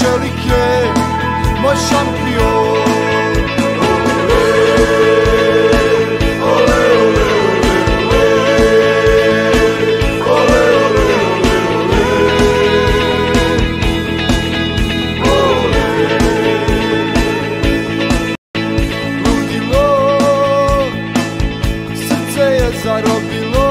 čelike, moj šampion. Zarobilo,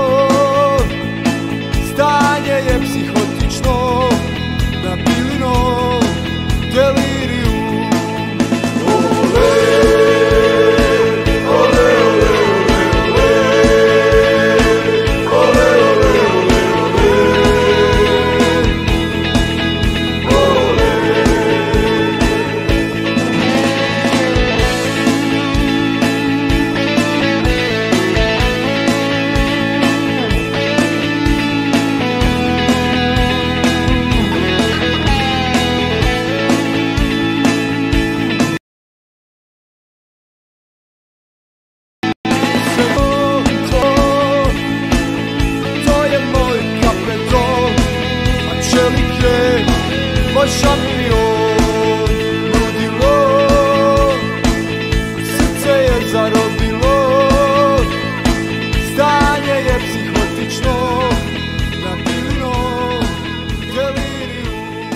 stanje je psihotično, na Bilinom deliriju. Ole, ole, ole, ole, ole, ole, moj šampion. Ludilo, srce je zarobilo, stanje je psihotično, na Bilinom deliriju.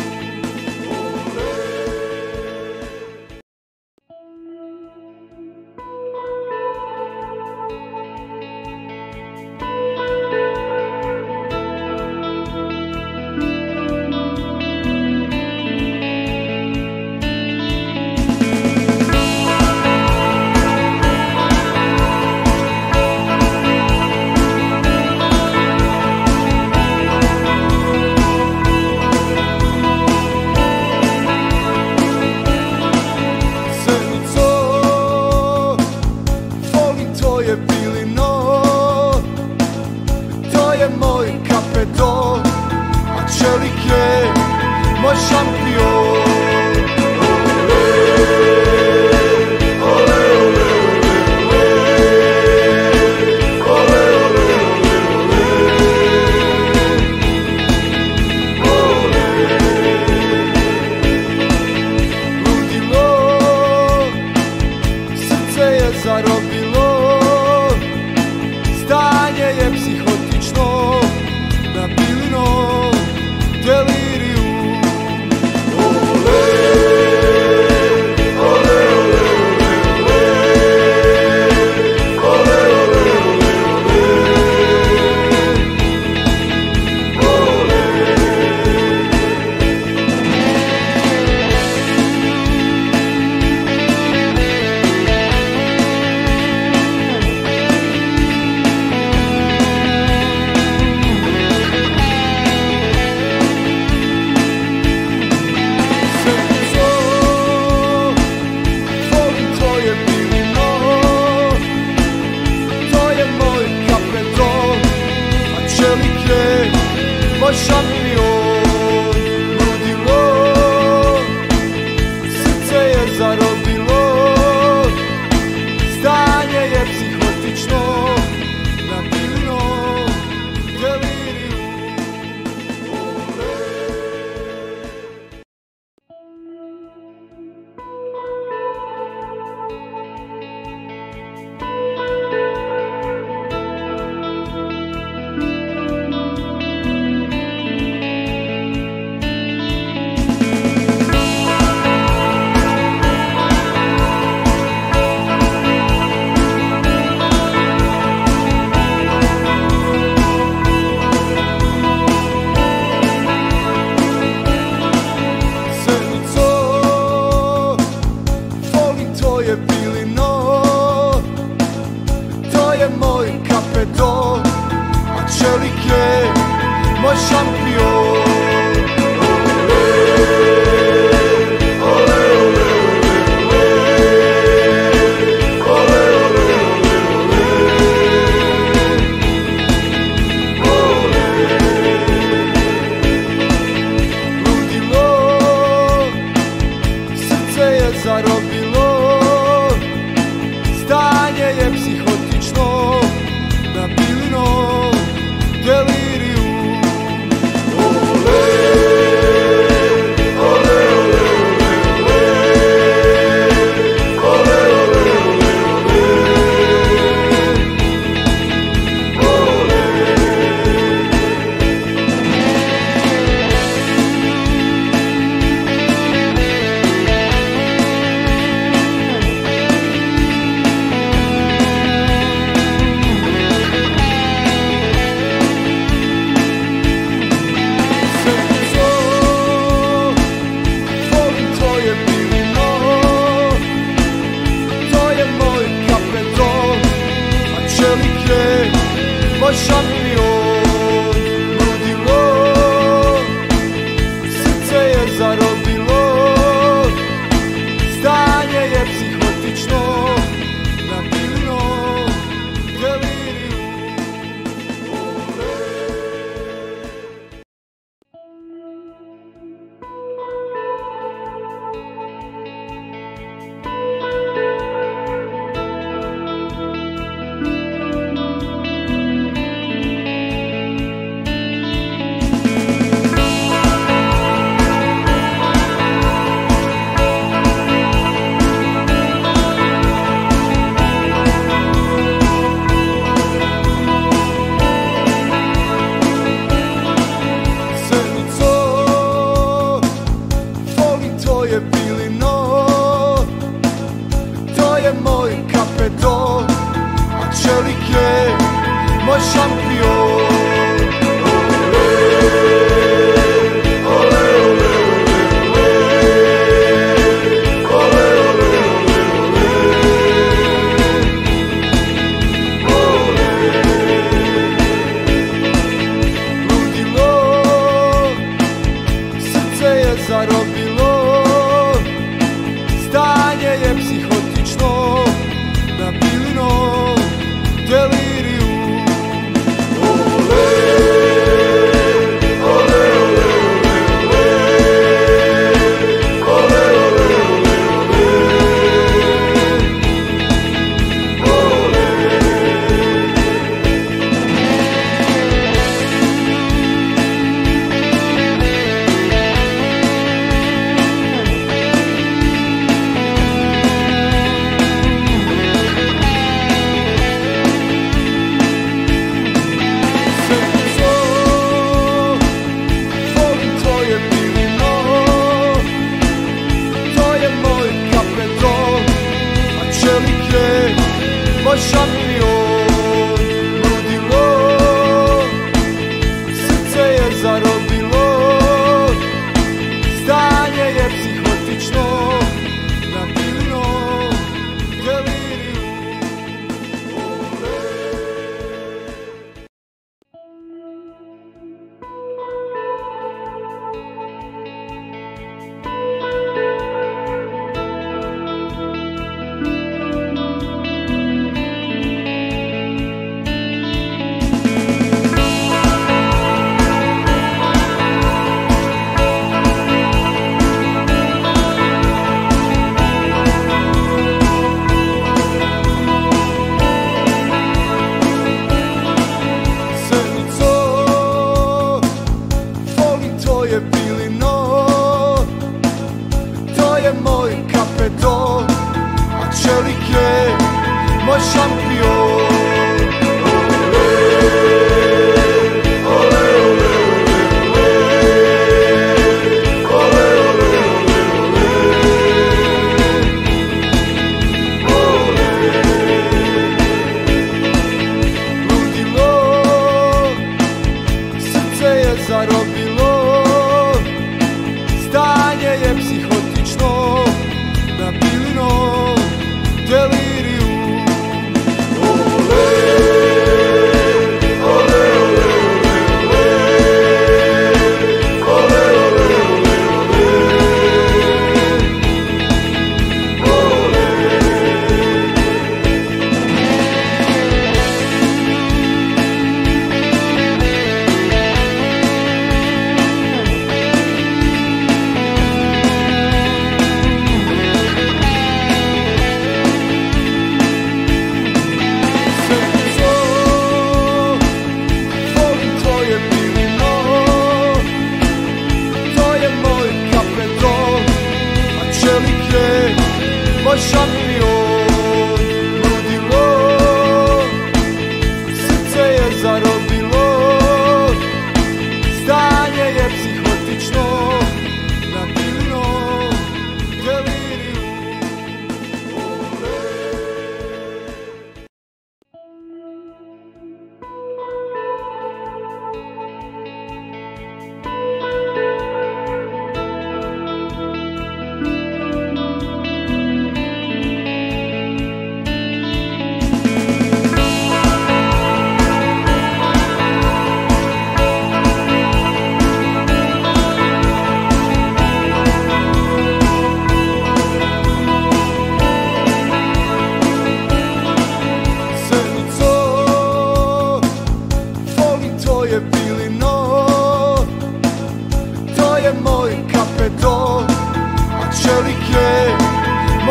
Moj kapeton, a čelik je moj šampion. Ole, ole, ole, ole, ole, ole, ludilo, srce je zarobilo, stanje je psihotično, na Bilinom deliriju. zarobilo, stanje je psihotično, nabilno, delirium. Moj šampion. Ludilo, srce je zarobilo, stanje je psihotično, nabilno, delirium. Moj šampion, ludilo, srce je zarobilo, stanje je psihotično, nabilno, delirium. Moj kapeton, a čelik je moj šampion. Ludilo, srce je zarobilo, stanje je psihotično, nabilno, delirium. Moj šampion, ludilo, srce je zarobilo, stanje je psihotično, nabilno, delirium.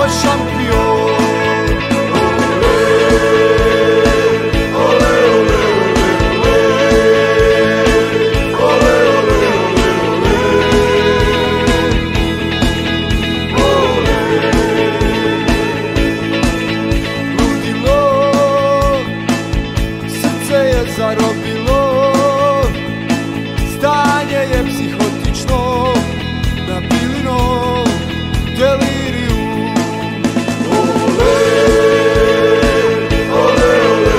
moj šampion. Zarobilo, stanje je psihotično, nabilino, delirium. Ole, ole, ole,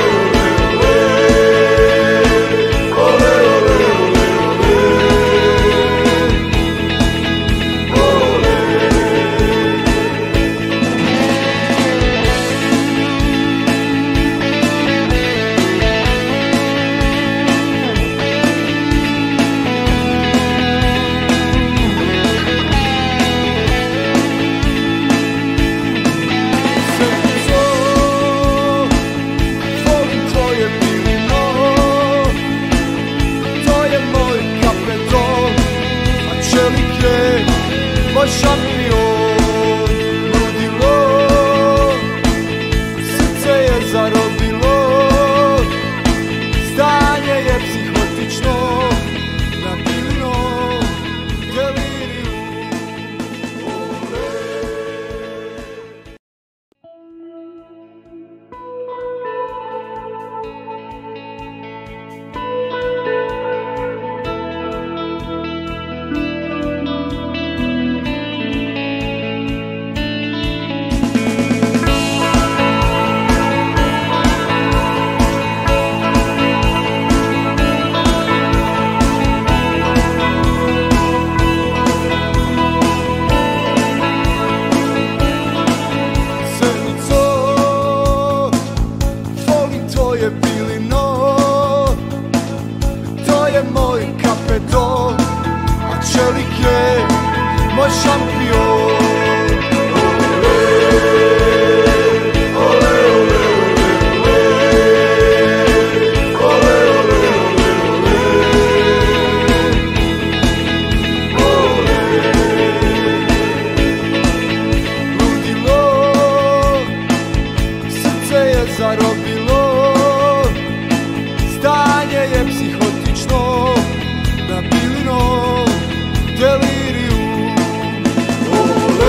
ole, ole, ole, ole, moj šampion. Ludilo, srce je zarobilo, stanje je psihotično, nabilino, delirium. Moj kapeton, a čelik je moj šampion. Ole, ole, ole, ole, ole, ole, ole, ludilo, srce je zarobilo, stanje je psihotično, nabilino, delirium. Ole,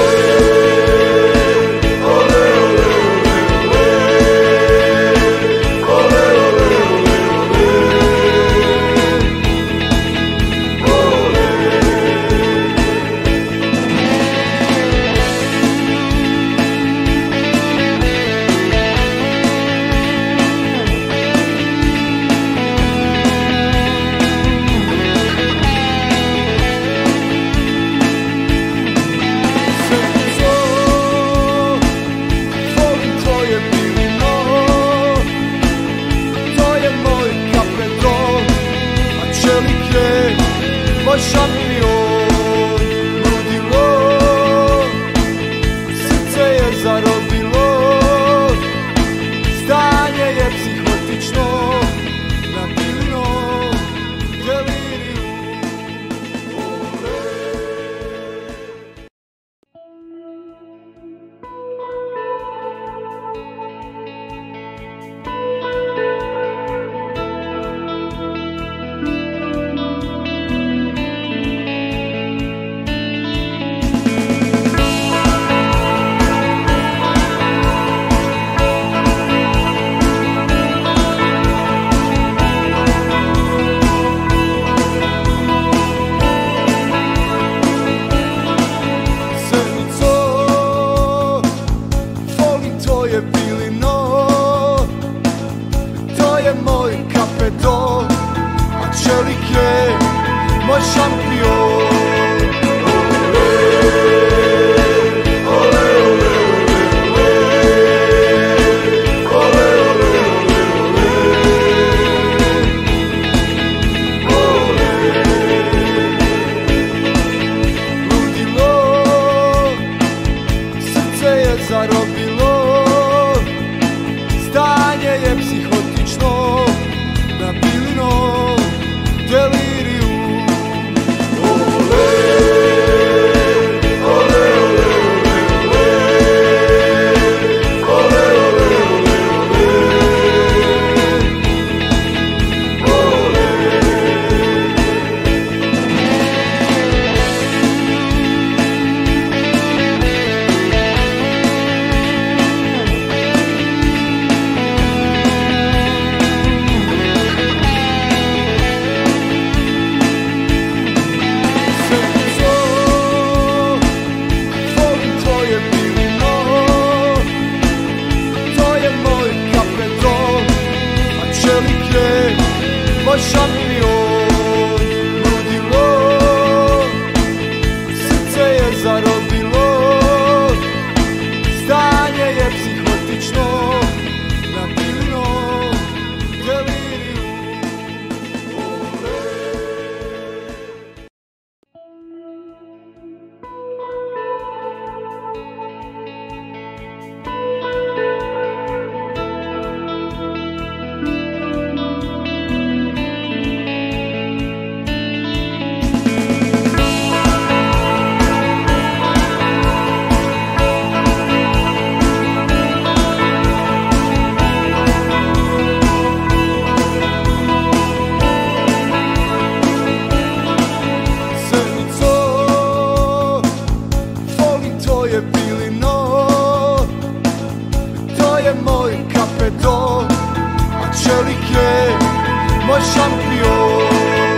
zarobilo, stanje je psihotično, nabilno, deliriju. Čelik je moj šampion.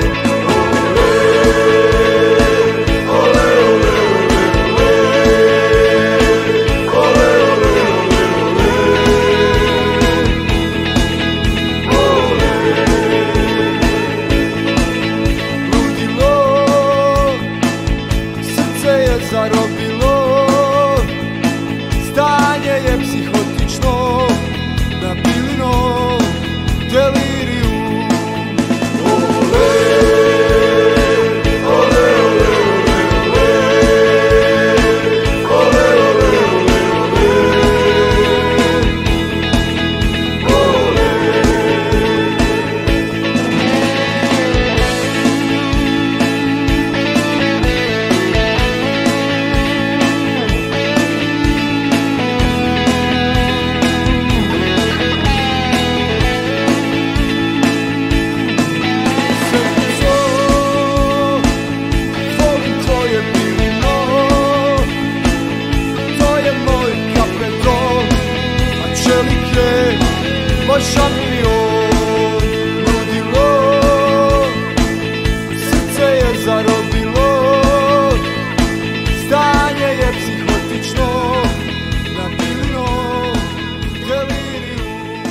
Ludilo, srce je zarobilo, stanje je psihotično, nabilno, deliriju. Ole, ole, ole, ole, ole, ole, ole, ole. Čelik je moj šampion. Ludilo, srce je zarobilo, stanje je psihotično, nabilno, deliriju.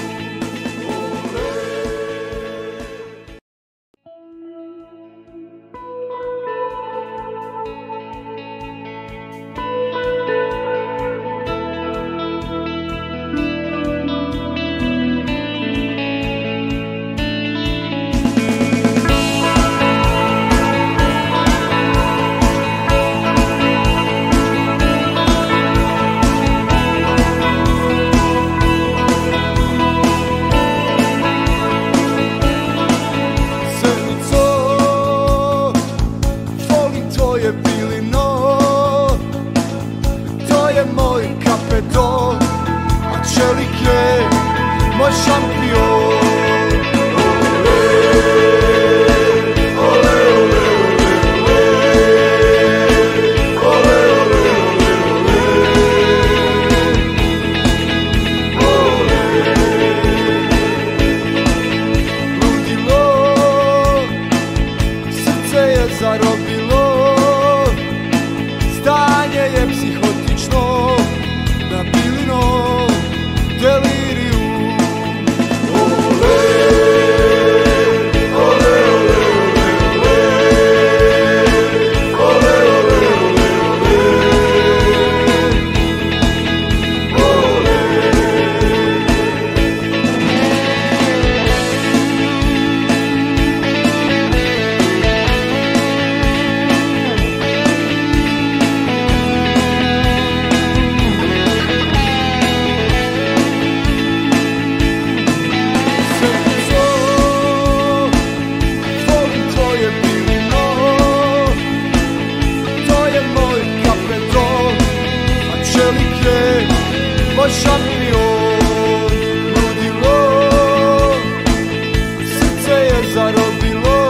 Čelik je moj šampion. Ole, ole, ole, ole, ole, ole, ole. Ludilo, srce je zarobilo, stanje je psihotično, nabilno, deliriju. Ole, ole, ole, ole, ole, ole, ole, ole. Čelik je moj šampion. Ludilo, srce je zarobilo,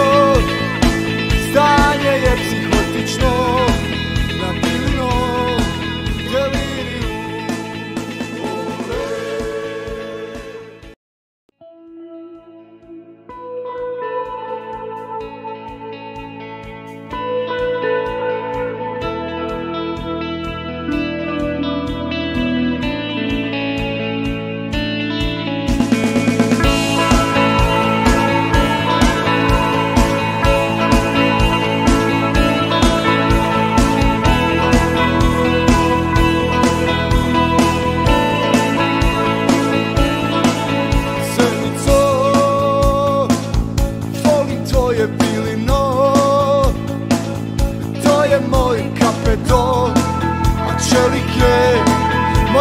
stanje je psihotično, nabilno, deliriju.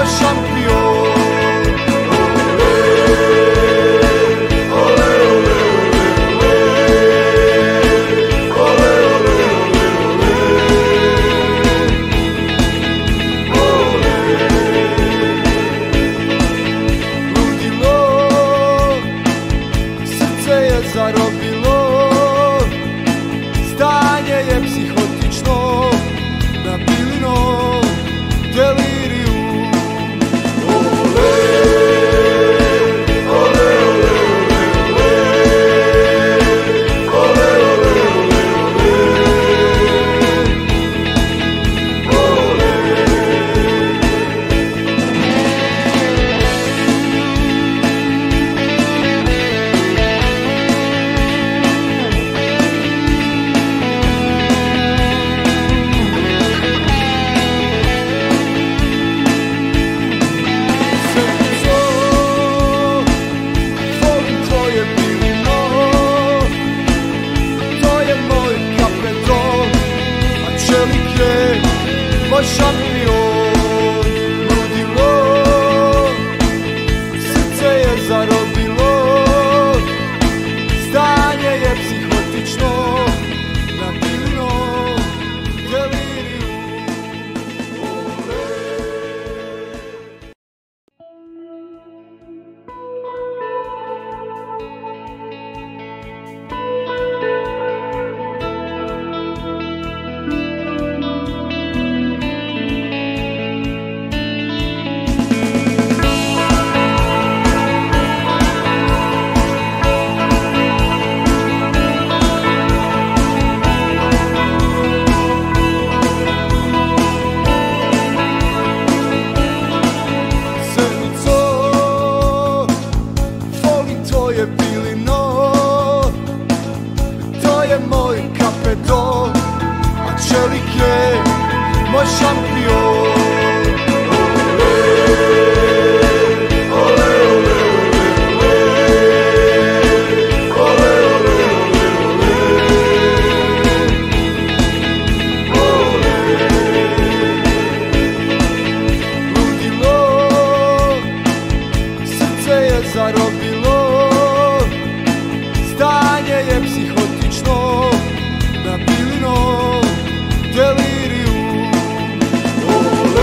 ko šampion. Zarobilo, stanje je psihotično, nabilino, delirium. Ole, ole, ole, ole, ole, ole, ole, moj šampion. Ludilo, srce je zarobilo, stanje je psihotično, nabilino, delirium. Čelik je moj šampion. Ole, ole, ole, ole, ole, ole, ole, ludilo, srce je zarobilo, stanje je psihotično, nabilino, delirium. Ole,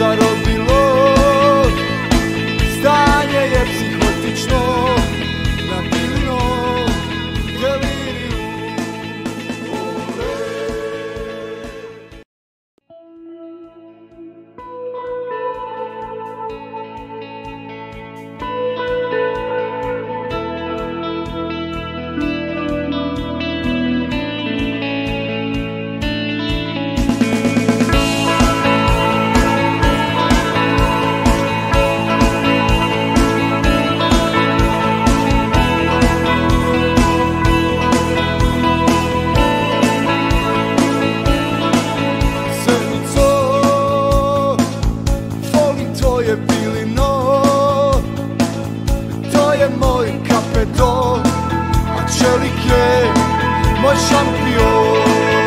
zarobilo, stanje je psihotično, nabilno, deliriju. Moj šampion.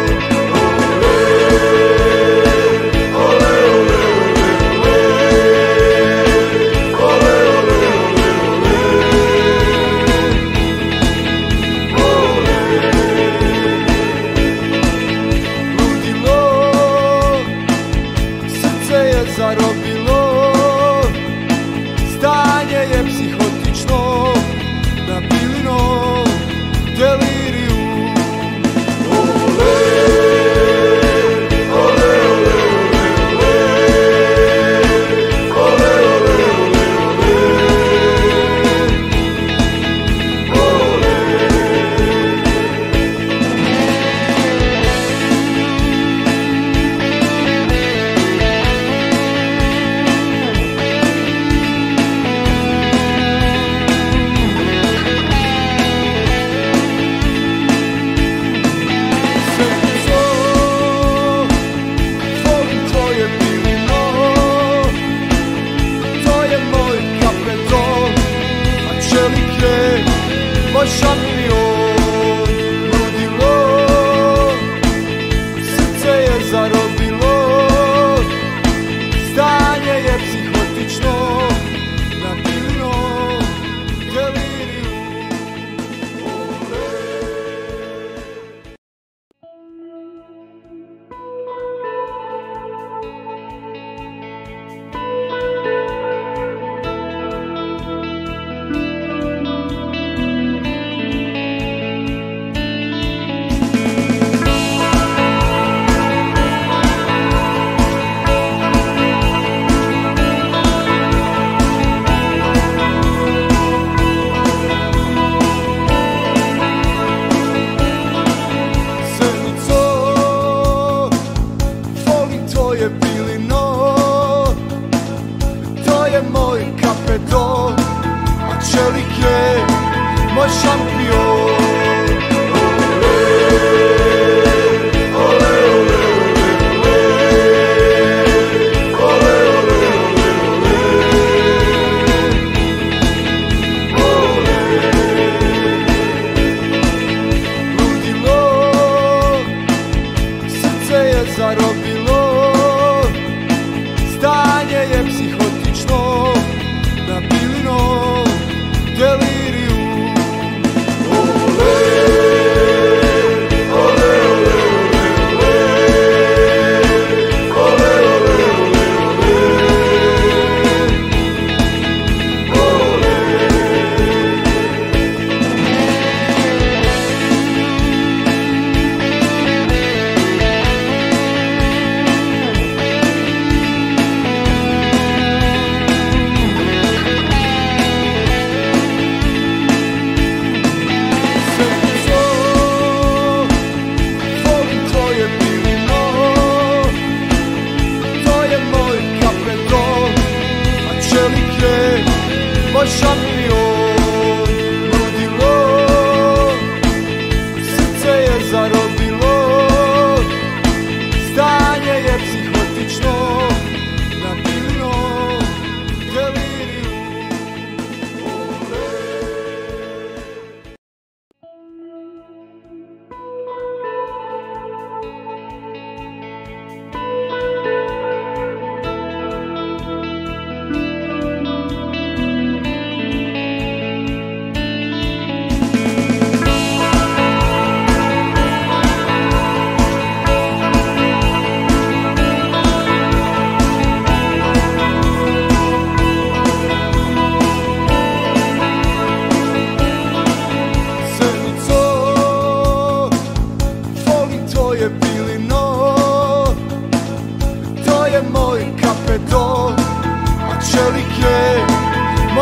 Ludilo, srce je zarobilo, stanje je psihotično, nabilno, deliriju. Moj šampion, ludilo, srce je zarobilo, stanje je psihotično, nabilno, deliriju. Moj kapeton, a čelik je moj šampion. Ludilo, srce je zarobilo, stanje je psihotično, nabilno, deliriju. Moj šampion, ludilo, srce je zarobilo, stanje je psihotično, nabilno, deliriju.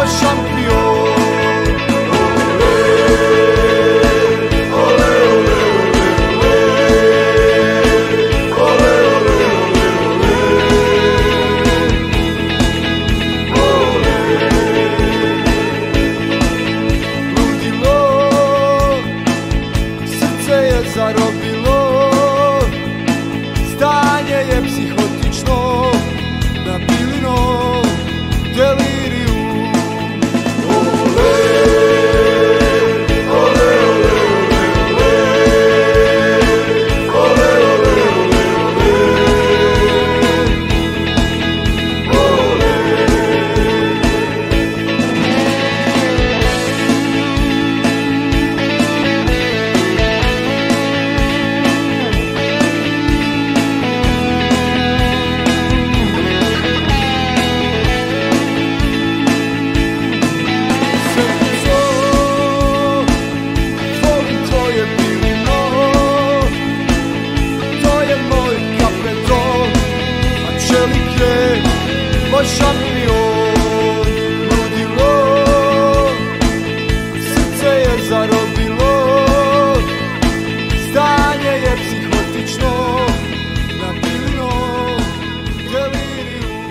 moj šampion. Zarobilo, stanje je psihotično, nabilino, delirium. Ole, ole, ole, ole, ole, ole, ole, moj šampion. Ludilo, srce je zarobilo, stanje je psihotično, nabilino, delirium.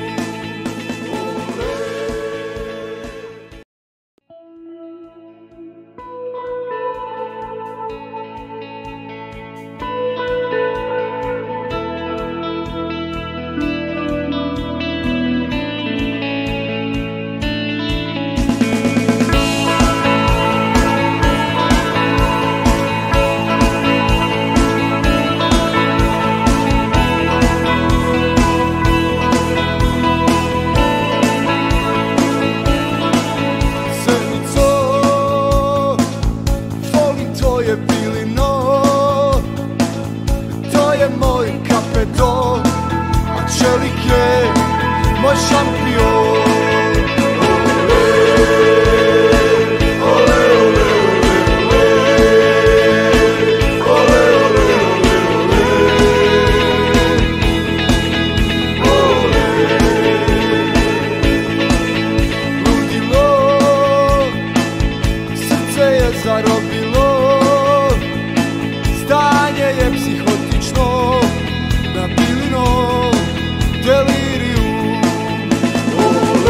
Čelik je moj šampion. Ole, ole, ole, ole, ole, ole, ole, ludilo, srce je zarobilo, stanje je psihotično, nabilino, delirium.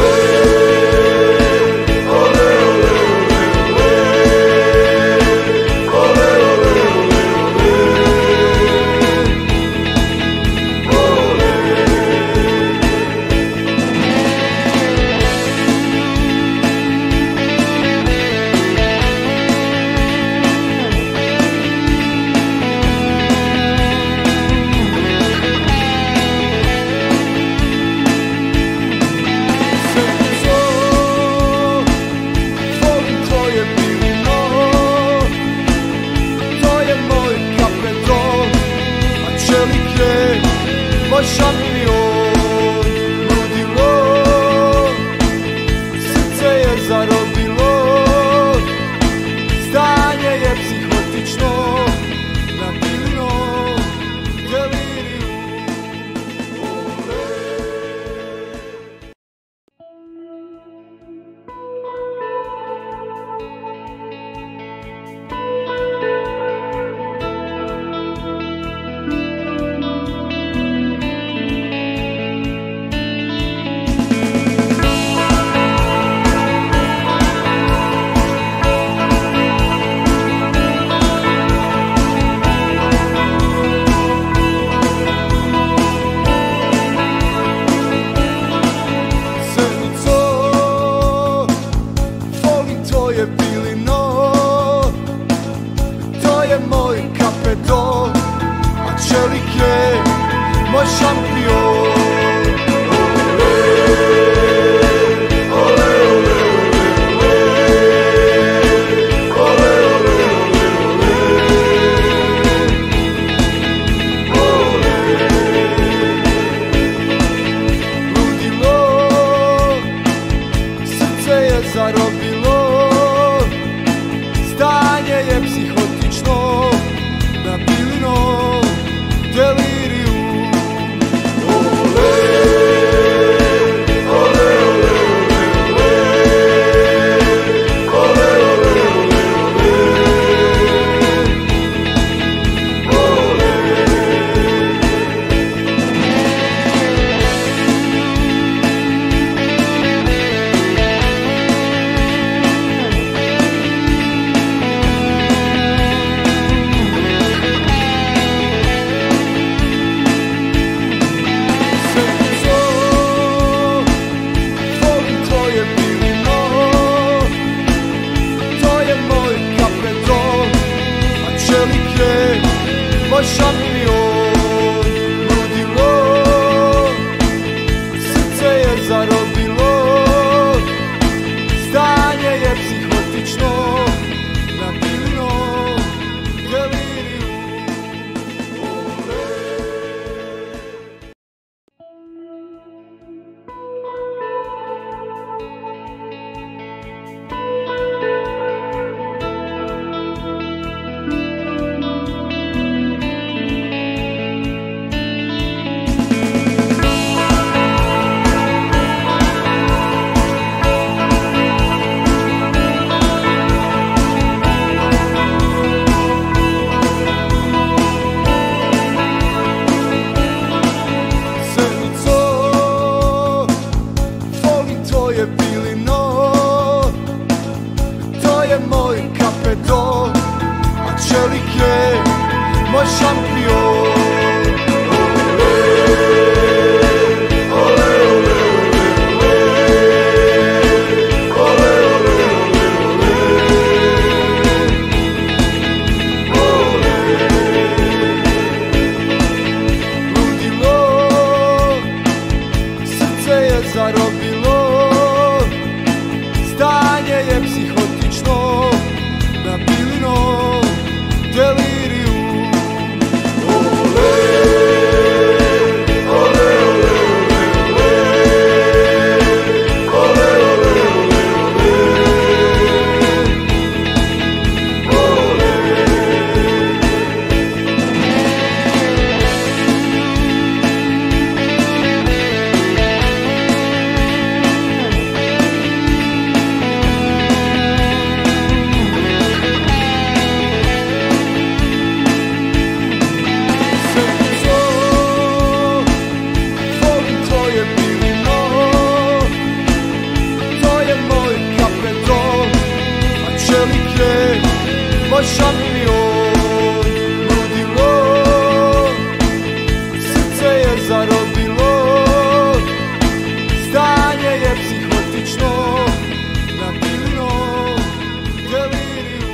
zarobilo, stanje je psihotično, nabilno, deliriju. Moj šampion. Ludilo, srce je zarobilo, stanje je psihotično, nabilno, deliriju. Moj šampion, ludilo, srce je zarobilo, stanje je psihotično, nabilno, deliriju.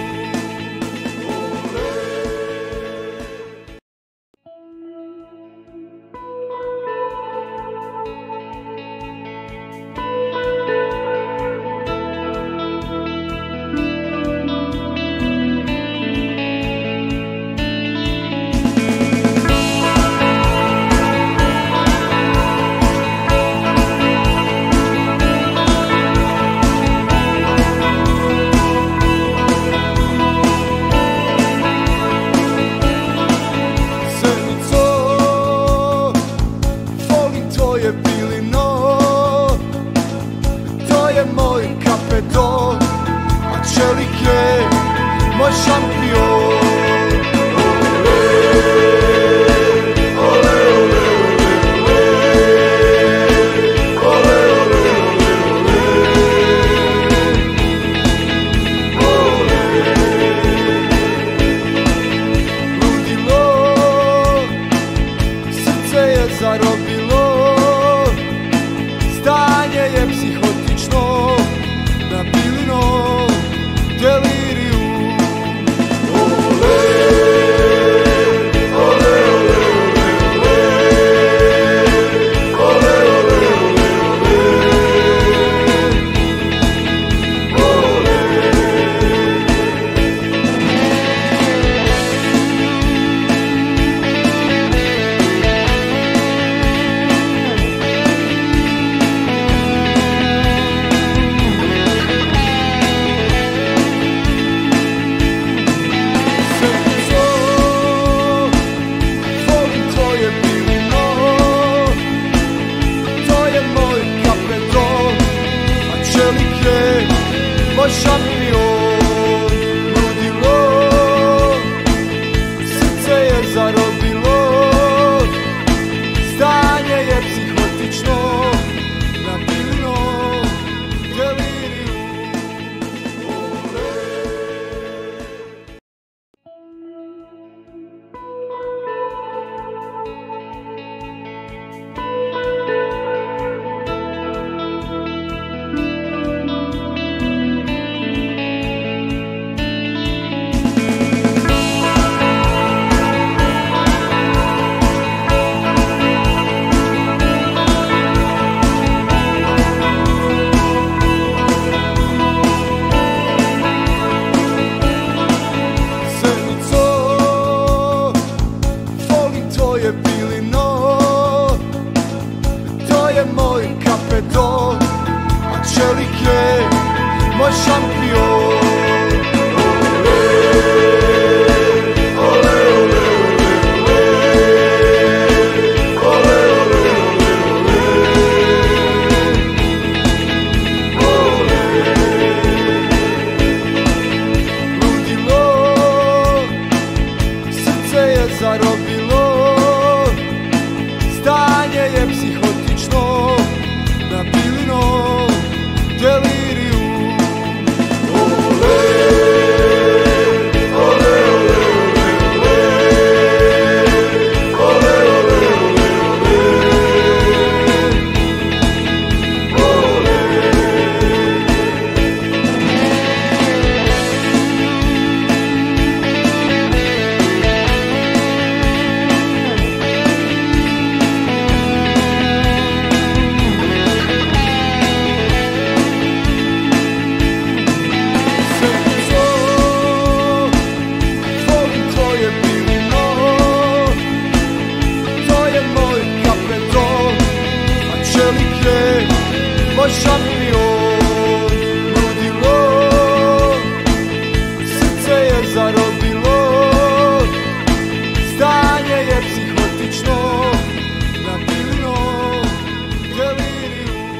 Moj kapeton, a čelik je moj šampion. Ludilo, srce je zarobilo, stanje je psihotično, nabilno, deliriju. Moj šampion, ludilo, srce je zarobilo, stanje je psihotično, nabilno, deliriju. moj šampion. Zarobilo, stanje je psihotično, nabilino, delirium. Ole, ole, ole, ole, ole, ole, ole. Moj šampion, ludilo, srce je zarobilo, stanje je psihotično, nabilino, delirium.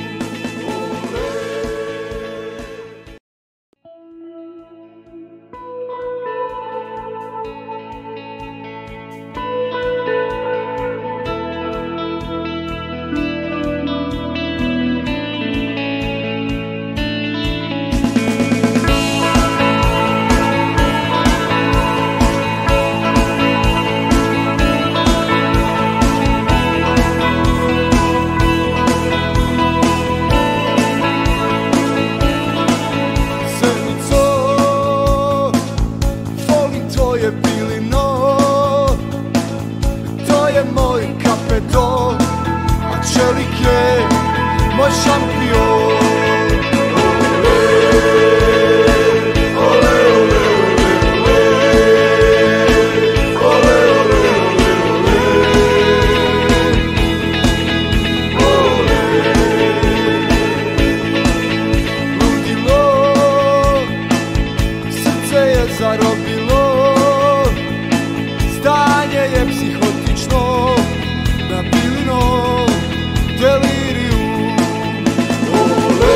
Čelik je moj šampion. Ole, ole, ole, ole, ole, ole, ole. Ludilo, srce je zarobilo, stanje je psihotično, nabilino, delirium. Ole.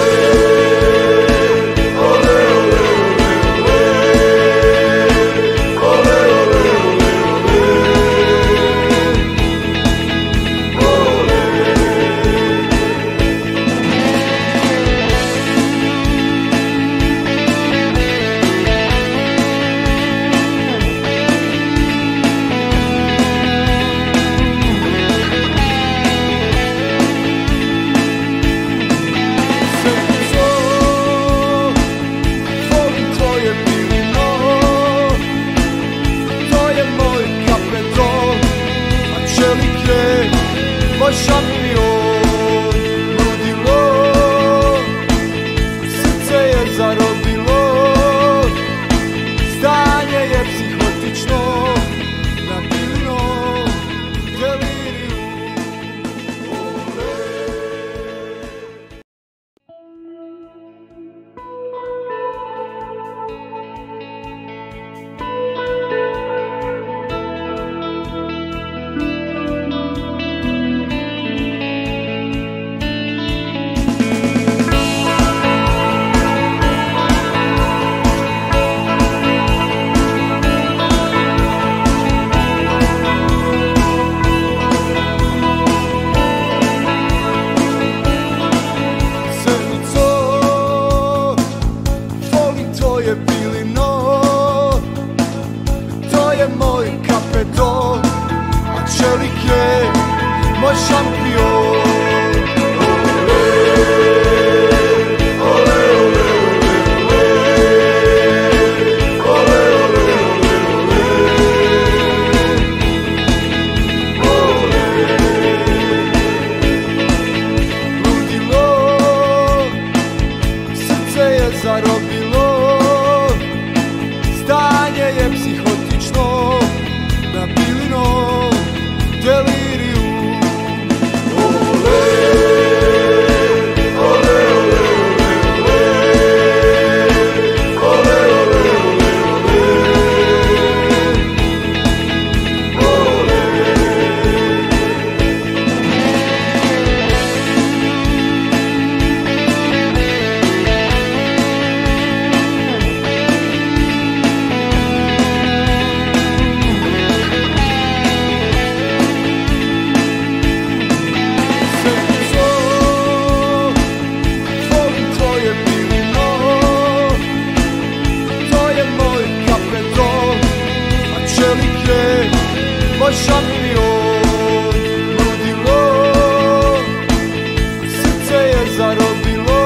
zarobilo,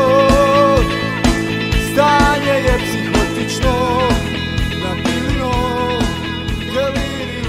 stanje je psihotično, nabilno, deliriju.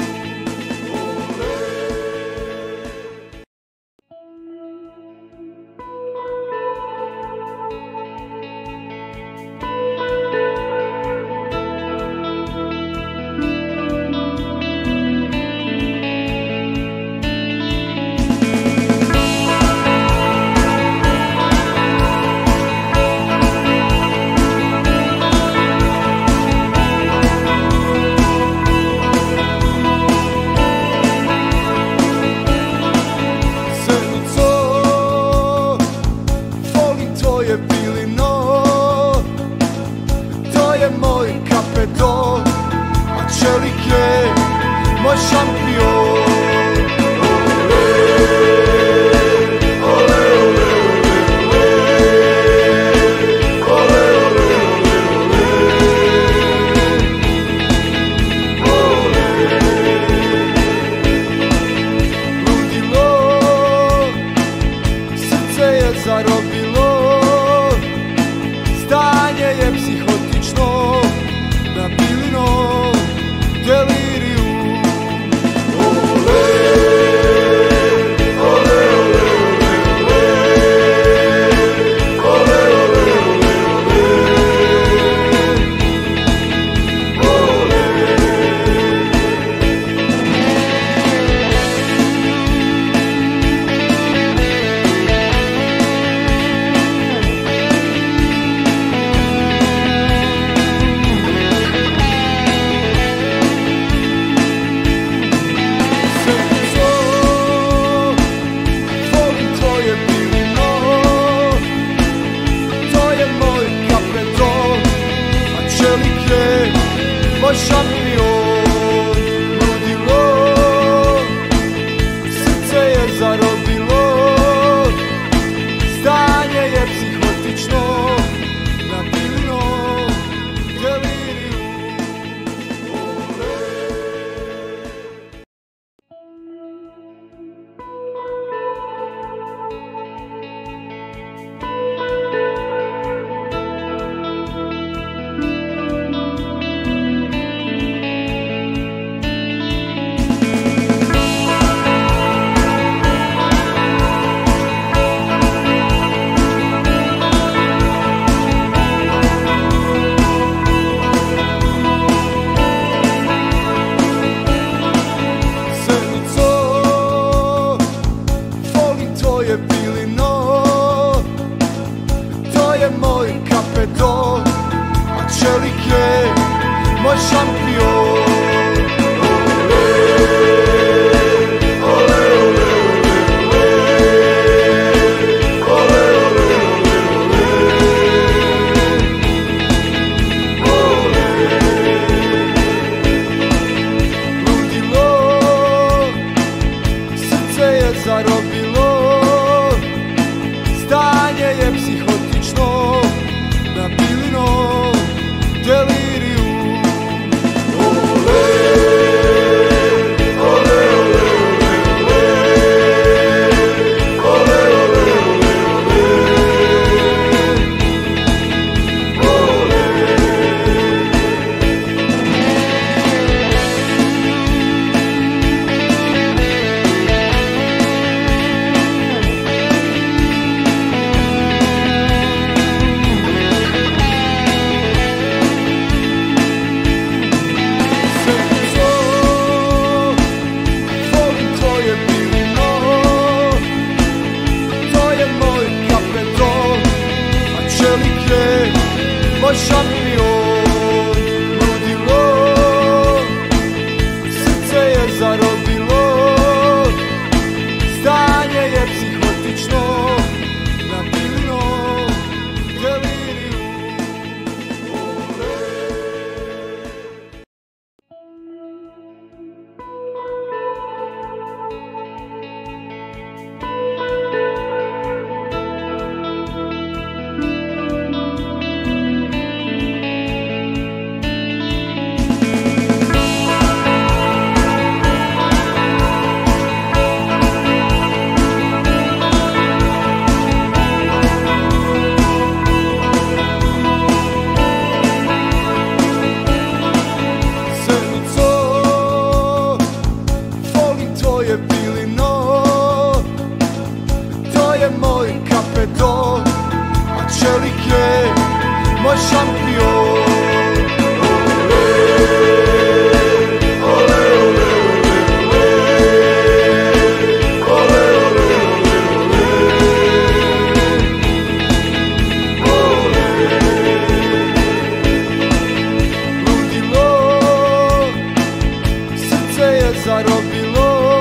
Moj šampion. Ludilo, srce je zarobilo, stanje je psihotično, nabilno, deliriju. Moj šampion, ludilo, srce je zarobilo, stanje je psihotično, nabilno, deliriju. Moj kapedon, a čelik je moj šampion. Ludilo, srce je zarobilo, stanje je psihotično, nabilno, deliriju. Moj šampion, ludilo, srce je zarobilo, stanje je psihotično, nabilno, deliriju. moj šampion. Zarobilo,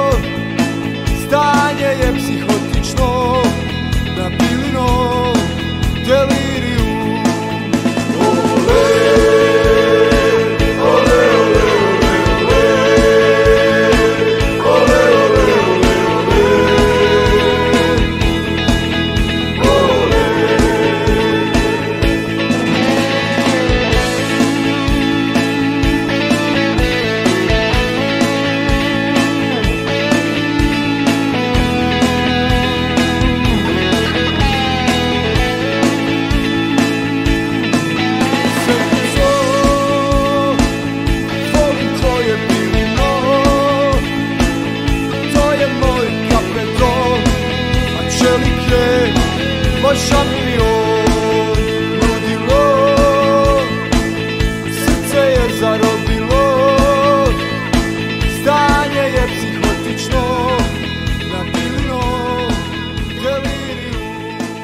stanje je psihotično, nabilino, delirium. Ole, ole, ole, ole, ole, ole, ole, moj šampion. Ludilo, srce je zarobilo, stanje je psihotično, nabilino, delirium.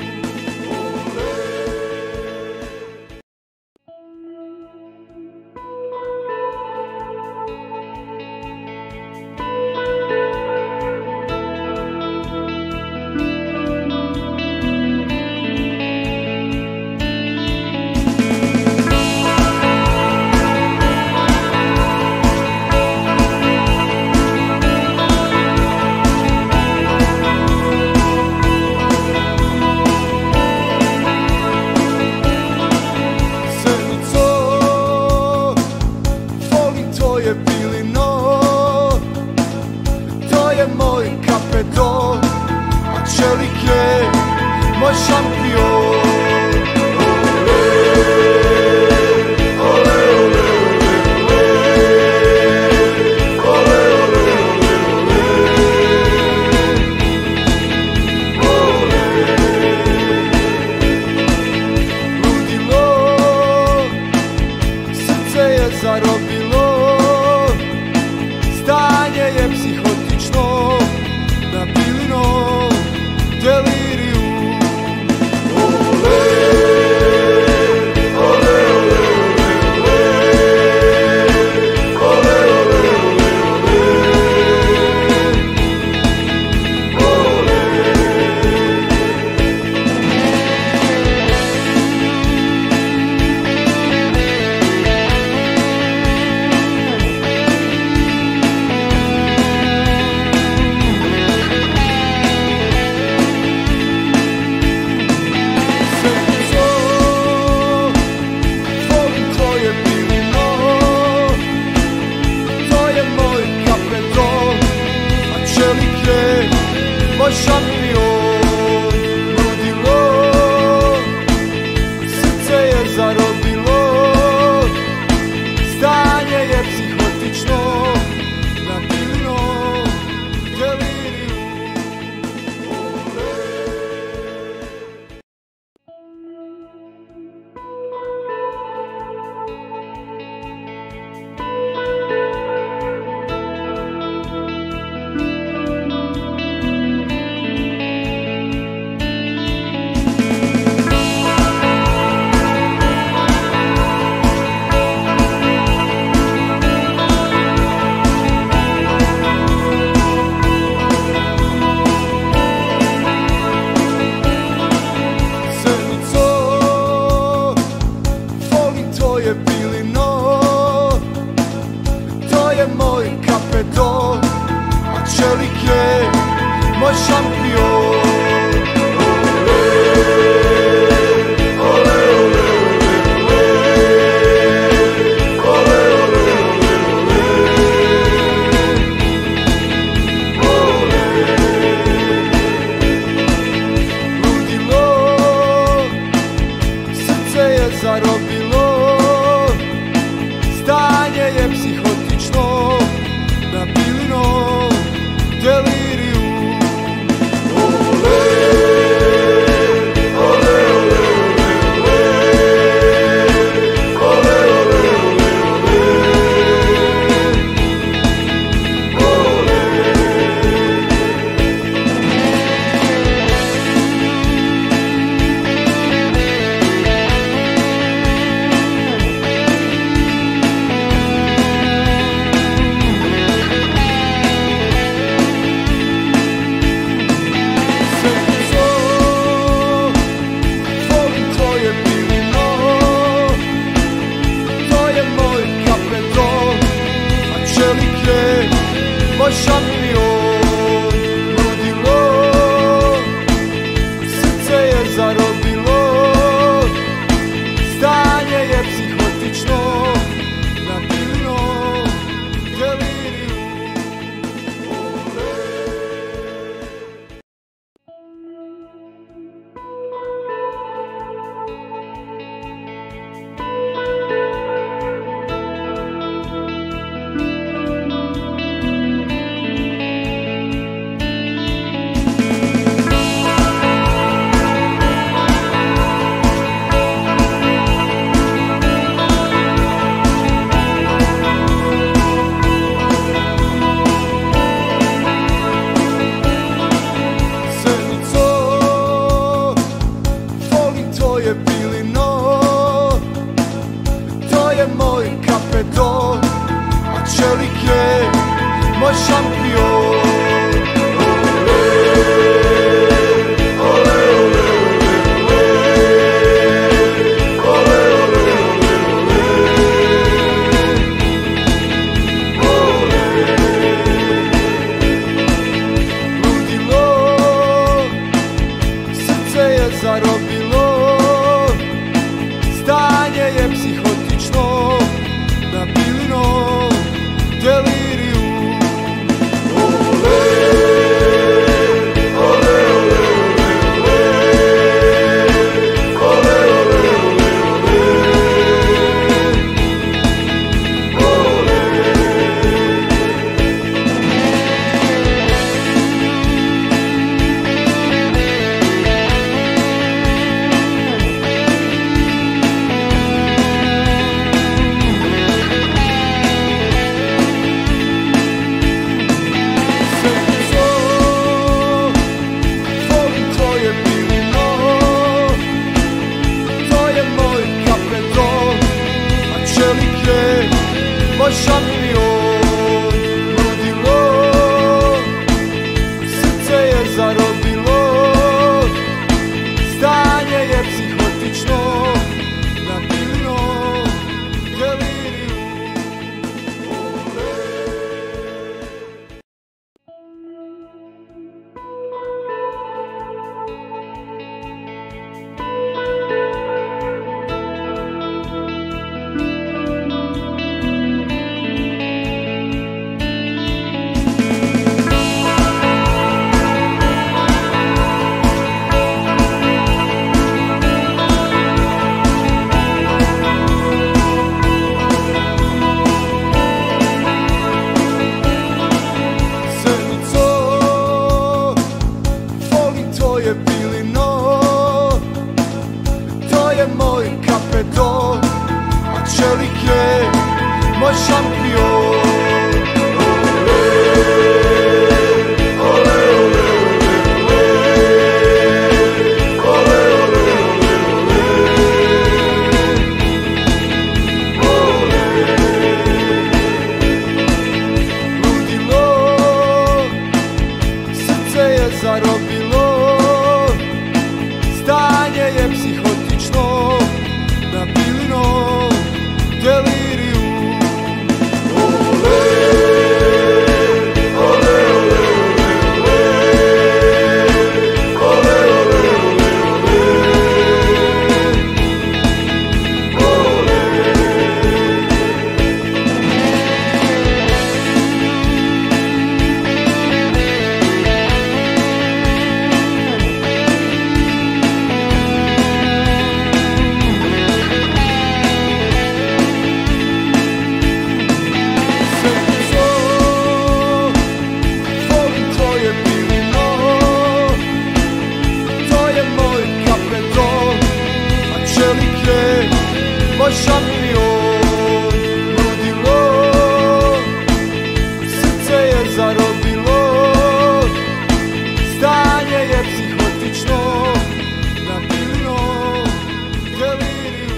Moj kapeton, a čelik je moj šampion. Ole, ole, ole, ole, ole, ole, ole, ludilo, srce je zarobilo, stanje je psihotično, nabilino, delirium. Ole, zarobilo, stanje je psihotično, nabilno, deliriju. Čelik je moj šampion. Ludilo, srce je zarobilo, stanje je psihotično, nabilno, deliriju. Ole, ole, ole, ole, ole, ole, ole, ole. Čelik je moj šampion. Ludilo, srce je zarobilo, stanje je psihotično, nabilno, deliriju. Čelik je moj šampion. Ole, ole, ole, ole, ole, ole, ole. Ludilo, srce je zarobilo, stanje je psihotično, nabilno, deliriju. Ole, ole, ole, ole, ole, ole, ole, ole. Čelik je moj šampion. Ludilo, srce je zarobilo, stanje je psihotično, nabilno, deliriju.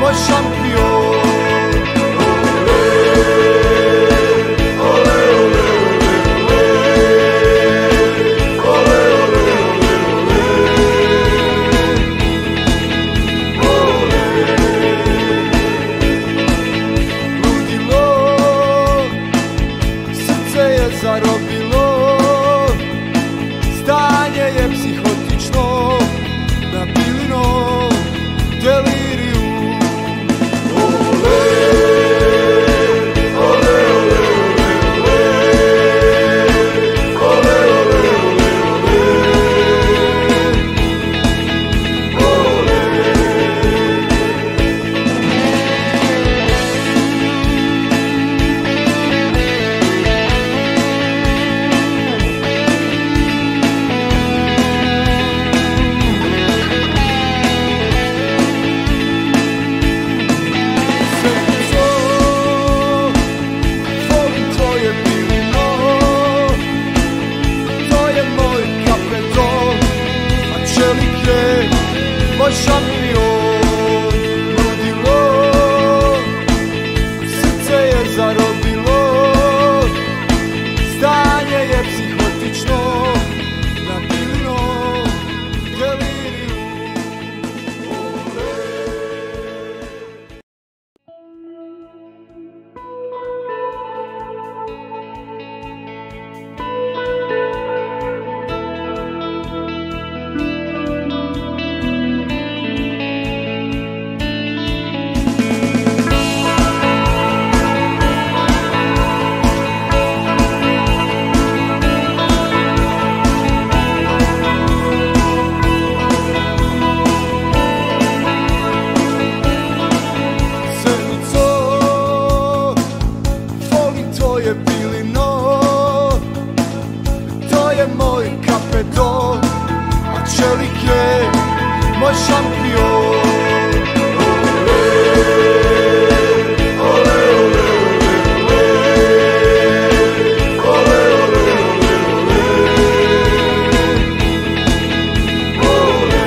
moj šampion. Zarobilo, stanje je psihotično, nabilino, delirium. Ole, ole, ole, ole, ole, ole, ole, ole. Moj šampion, ludilo, srce je zarobilo, stanje je psihotično, nabilino, delirium. Čelik je moj šampion. Ole, ole, ole, ole, ole, ole, ole,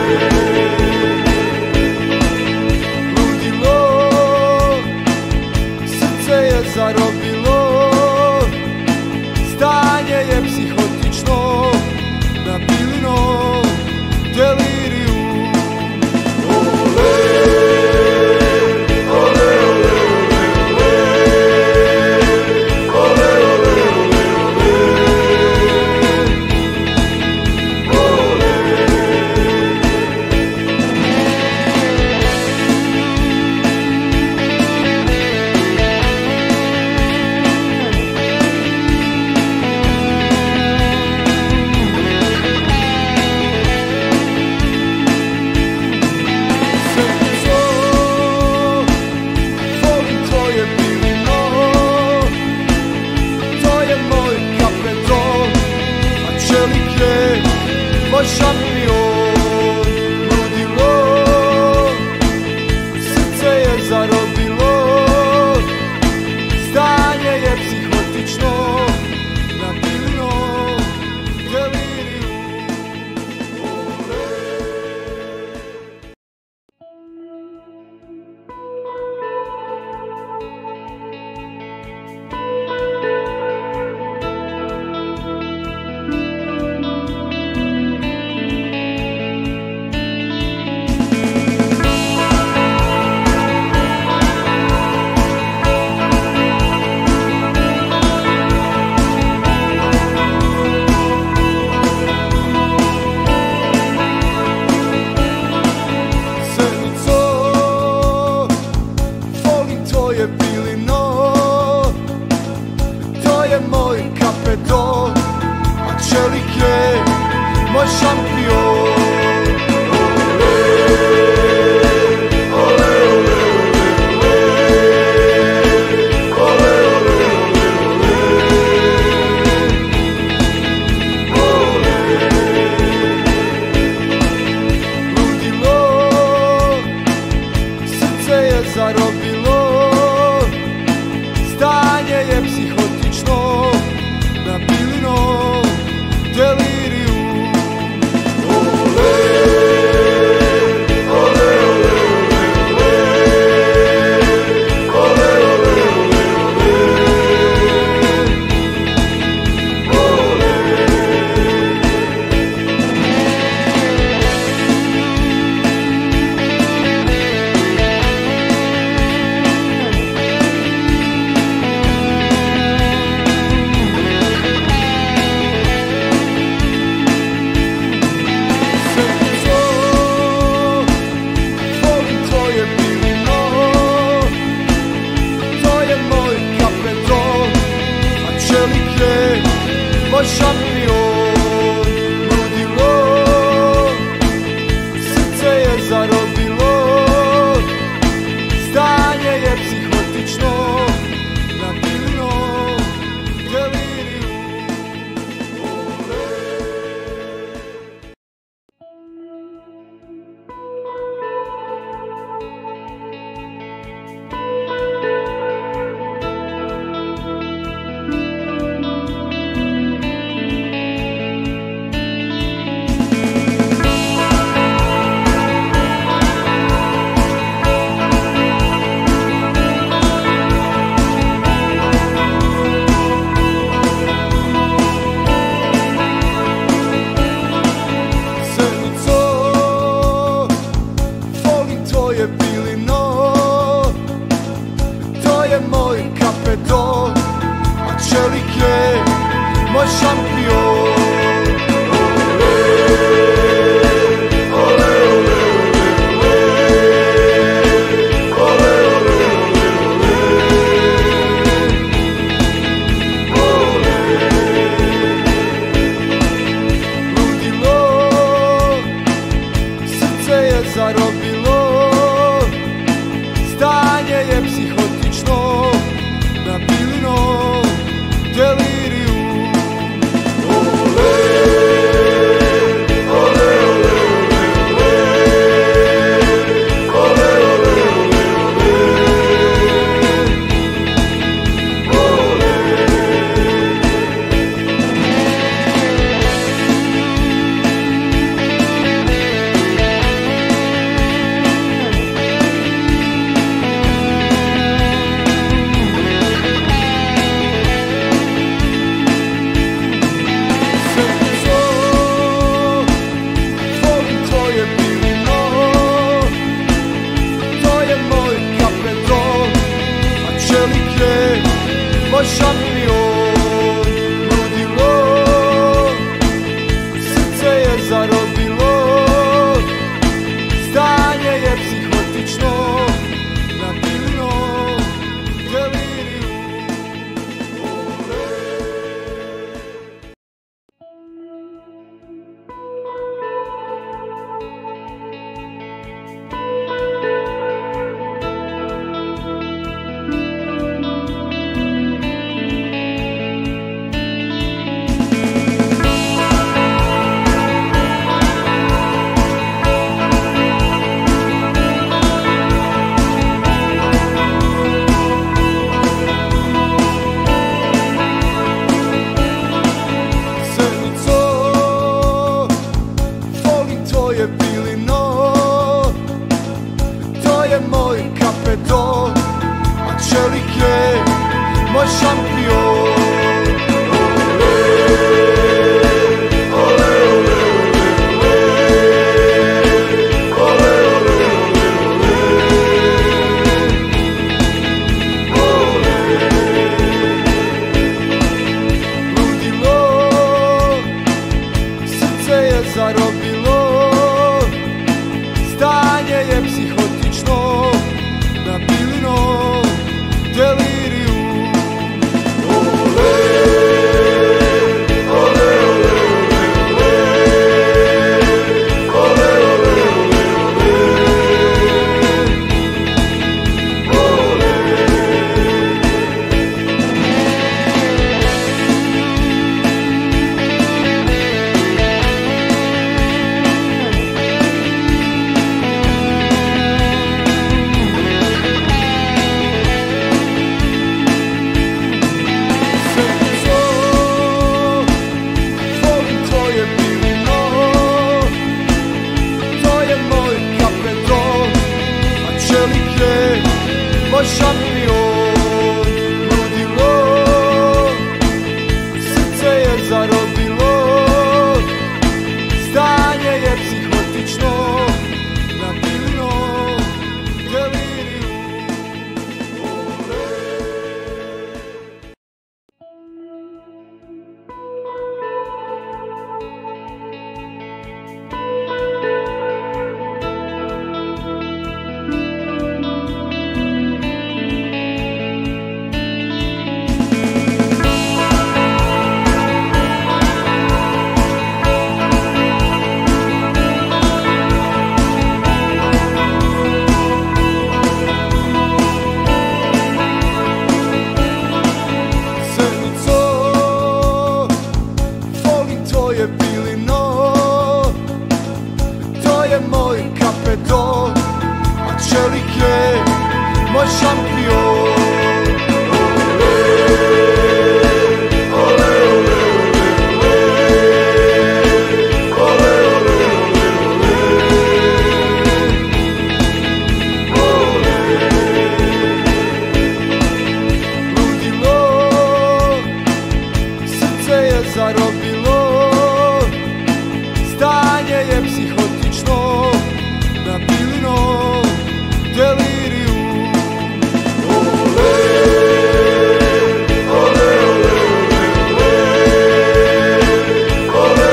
ludilo, srce je zarobilo, stanje je psihotično, nabilino, delirium. Ole, zarobilo, stanje je psihotično, nabilno, deliriju. Moj šampion. Ludilo, srce je zarobilo, stanje je psihotično, nabilno, deliriju. Moj šampion, ludilo, srce je zarobilo, stanje je psihotično, nabilno, deliriju. Moj kapeton, a čelik je moj šampion. Ludilo, srce je zarobilo, stanje je psihotično, nabilno, deliriju. Moj šampion, ludilo, srce je zarobilo, stanje je psihotično, nabilno, deliriju. moj šampion. Zarobilo, stanje je psihotično, nabilino, delirium. Ole, ole, ole, ole, ole,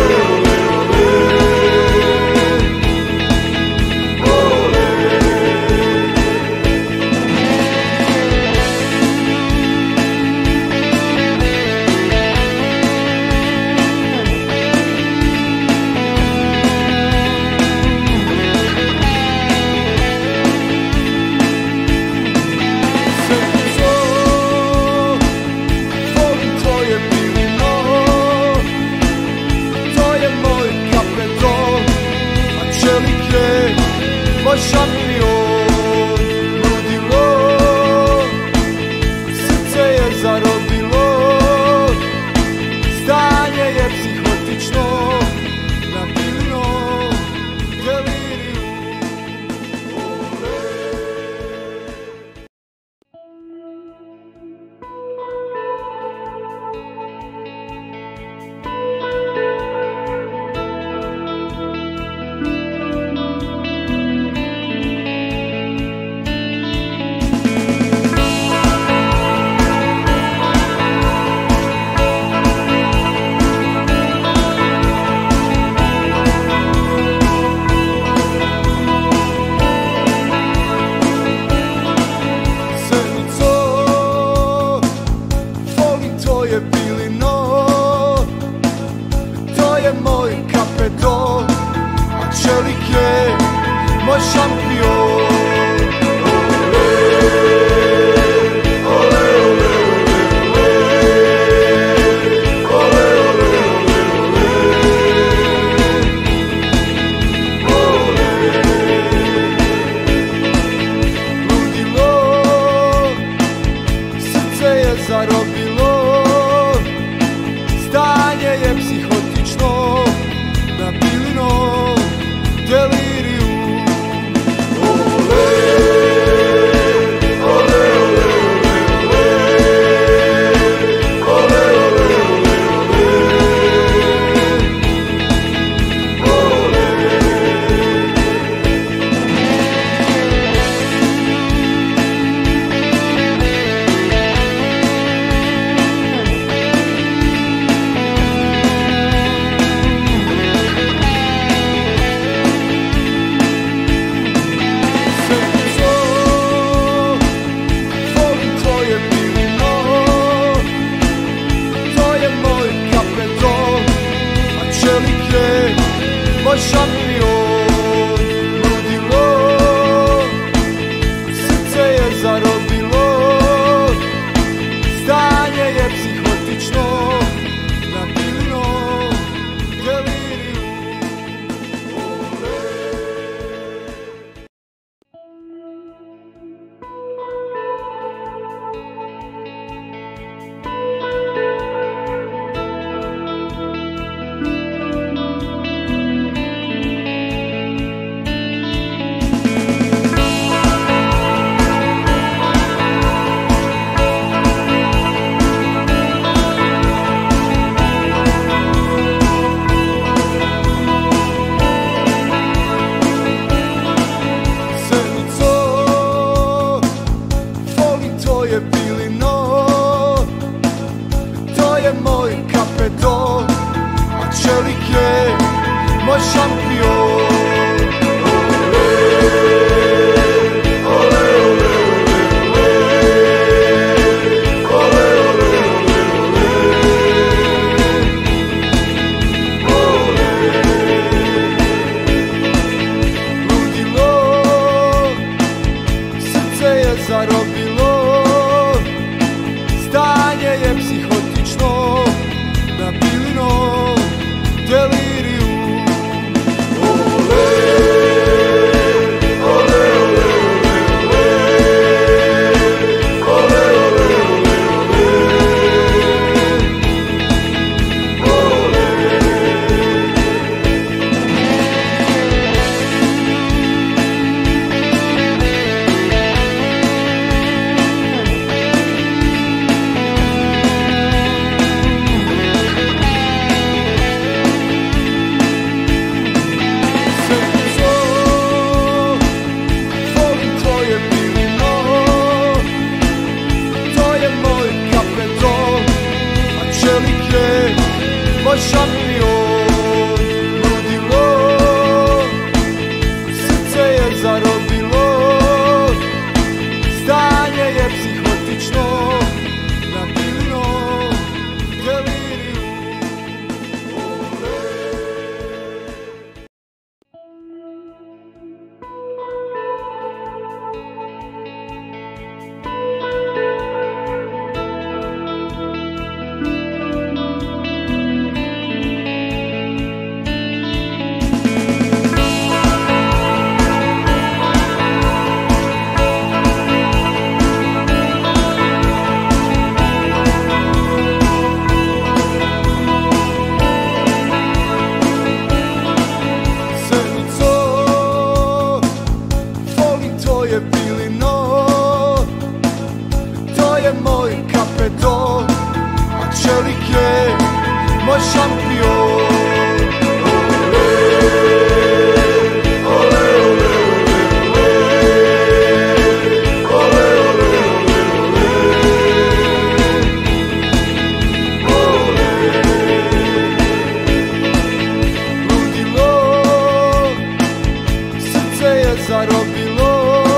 ole, ole, moj šampion. Ludilo, srce je zarobilo, stanje je psihotično, nabilino, delirium. Čelik je moj šampion. Ole, ole, ole, ole, ole, ole, ludilo, srce je zarobilo, stanje je psihotično, nabilino, delirium. zarobilo, stanje je psihotično, nabilno, deliriju. Moj šampion. Ludilo, srce je zarobilo,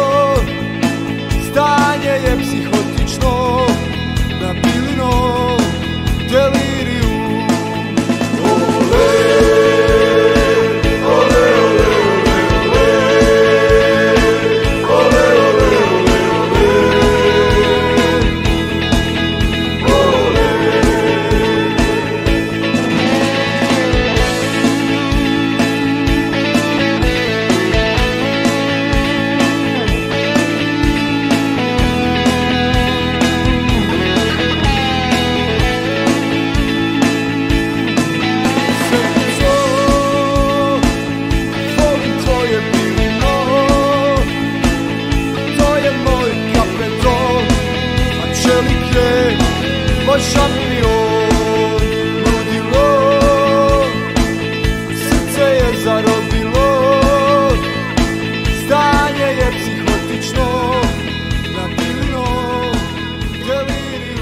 stanje je psihotično, nabilno, deliriju. Moj šampion, ludilo, srce je zarobilo, stanje je psihotično, nabilno, deliriju.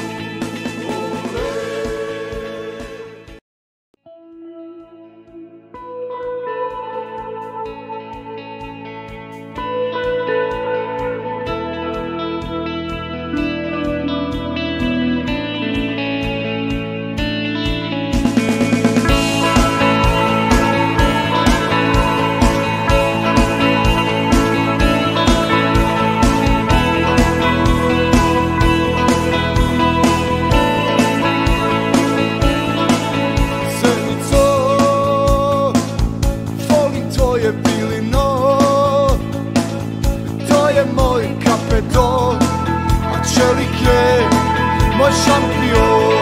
Moj šampion.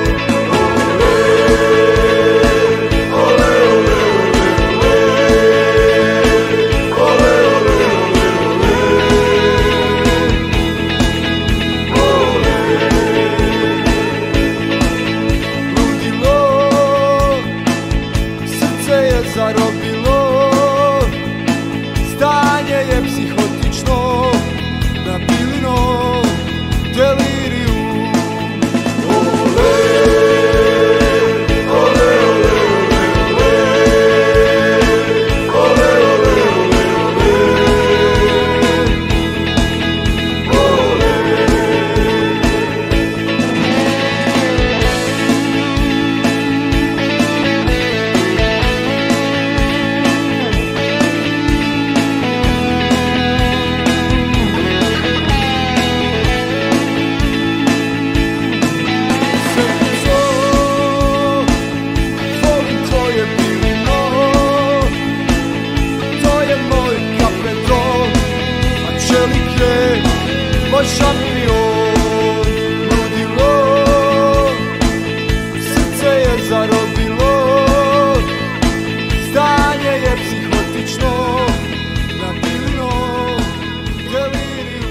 Ludilo, srce je zarobilo, stanje je psihotično, nabilno, deliriju. Moj šampion, ludilo, srce je zarobilo, stanje je psihotično, nabilno, deliriju.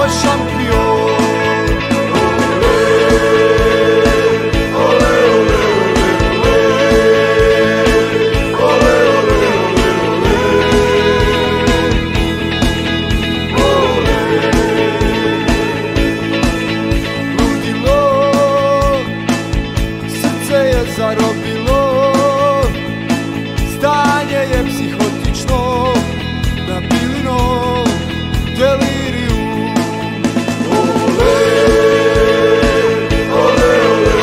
moj šampion. Zarobilo, stanje je psihotično, nabilno, delirium. Ole, ole, ole,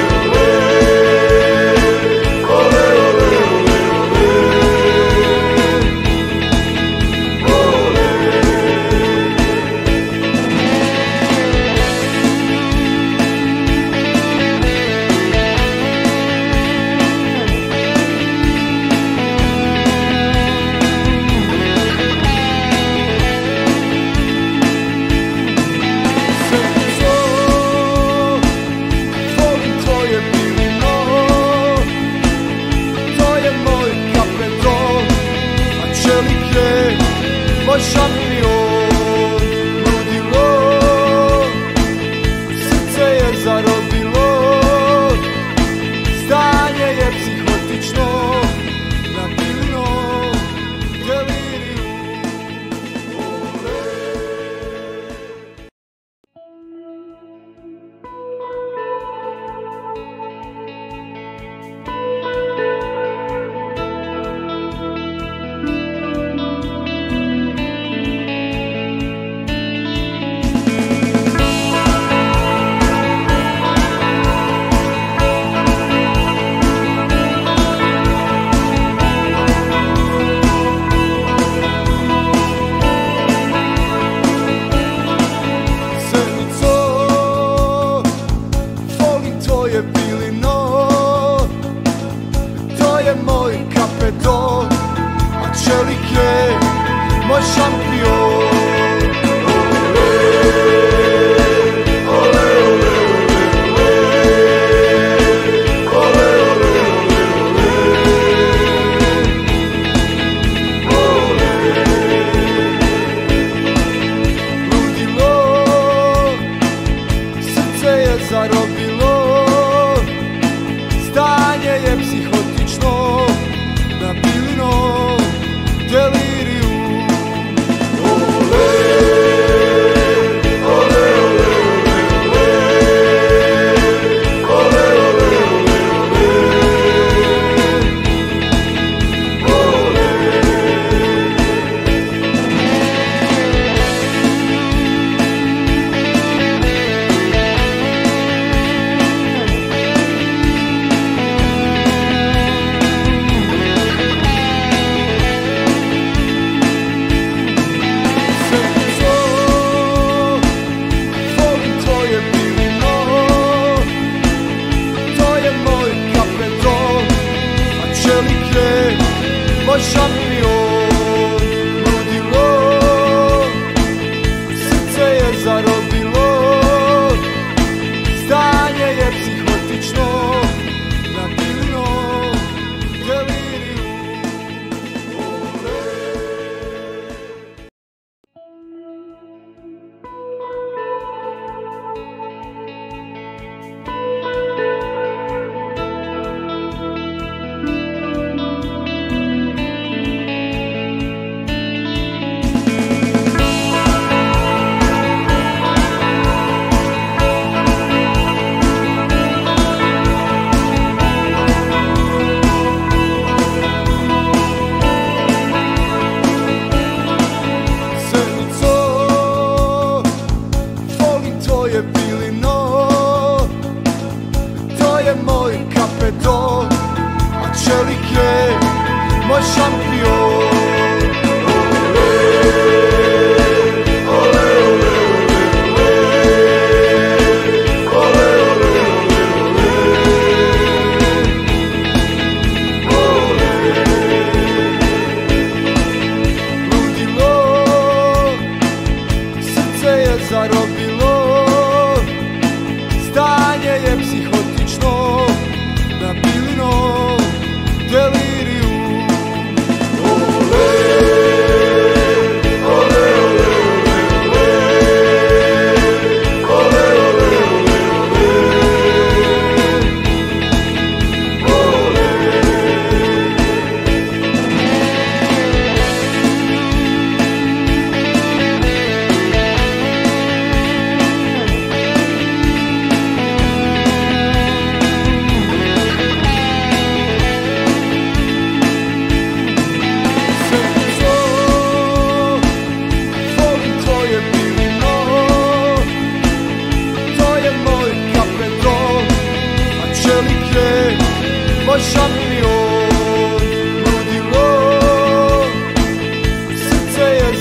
ole, ole, ole, ole. Moj šampion, ludilo, srce je zarobilo, stanje je psihotično, nabilno, delirium. Čelik je moj šampion. Ole, ole, ole, ole, ole, ole, ole. Ludilo, srce je zarobilo, stanje je psihotično, nabilno, delirium.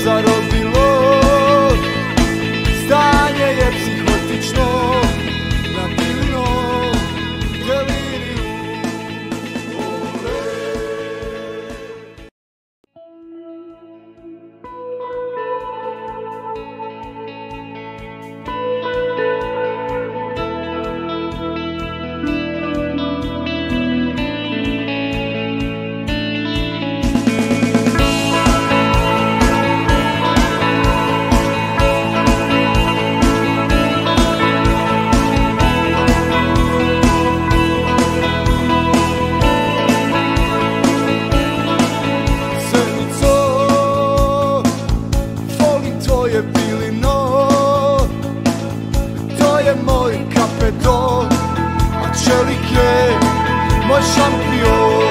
zarobilo, stanje je psihotično, nabilno, deliriju. Čelik je moj šampion.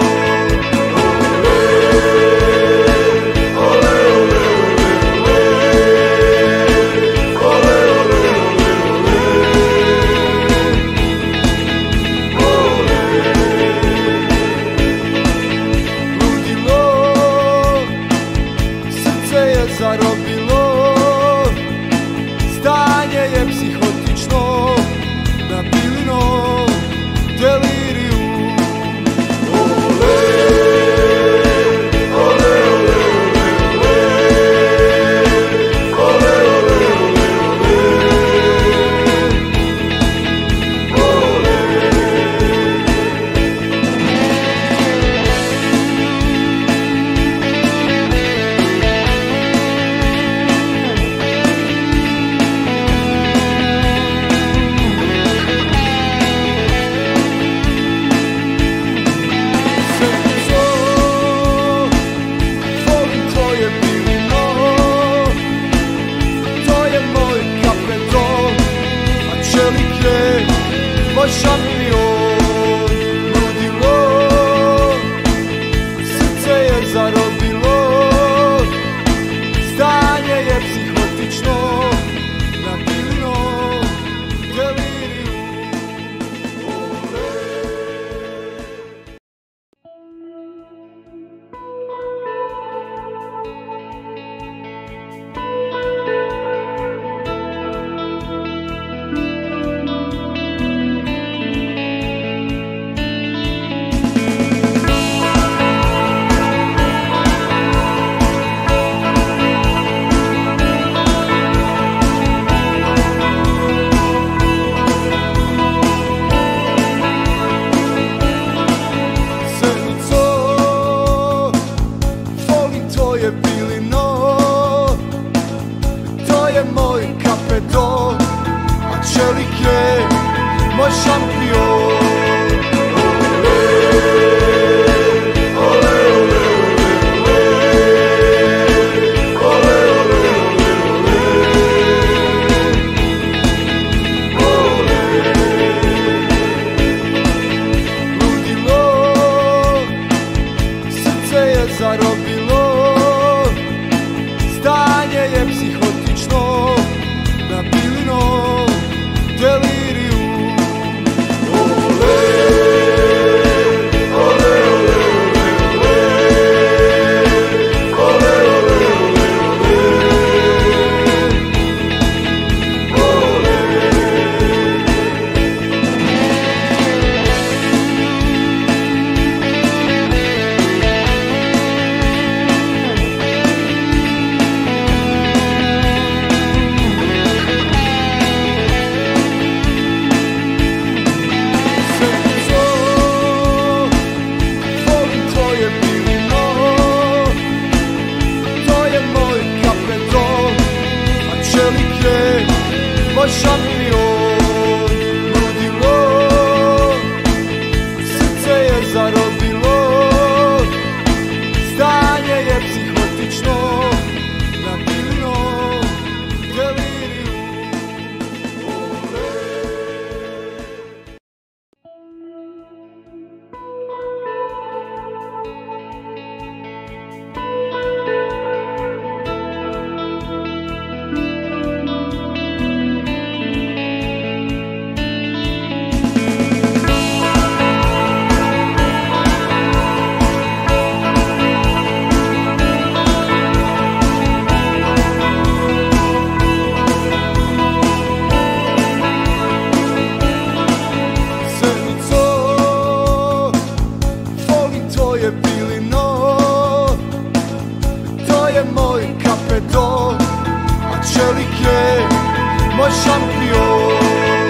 Ludilo, srce je zarobilo, stanje je psihotično, nabilno, deliriju. Ole, ole, ole, ole, ole, ole, ole, moj šampion. Ludilo, srce je zarobilo, stanje je psihotično, nabilno, deliriju. Čelik je moj šampion. Ole, ole, ole, ole, ole, ole, ludilo, srce je zarobilo, stanje je psihotično, nabilno, deliriju. Ole, ole, ole, ole, ole, ole, čelik je moj šampion. Ludilo, srce je zarobilo, stanje je psihotično, nabilno, deliriju. baš šampion.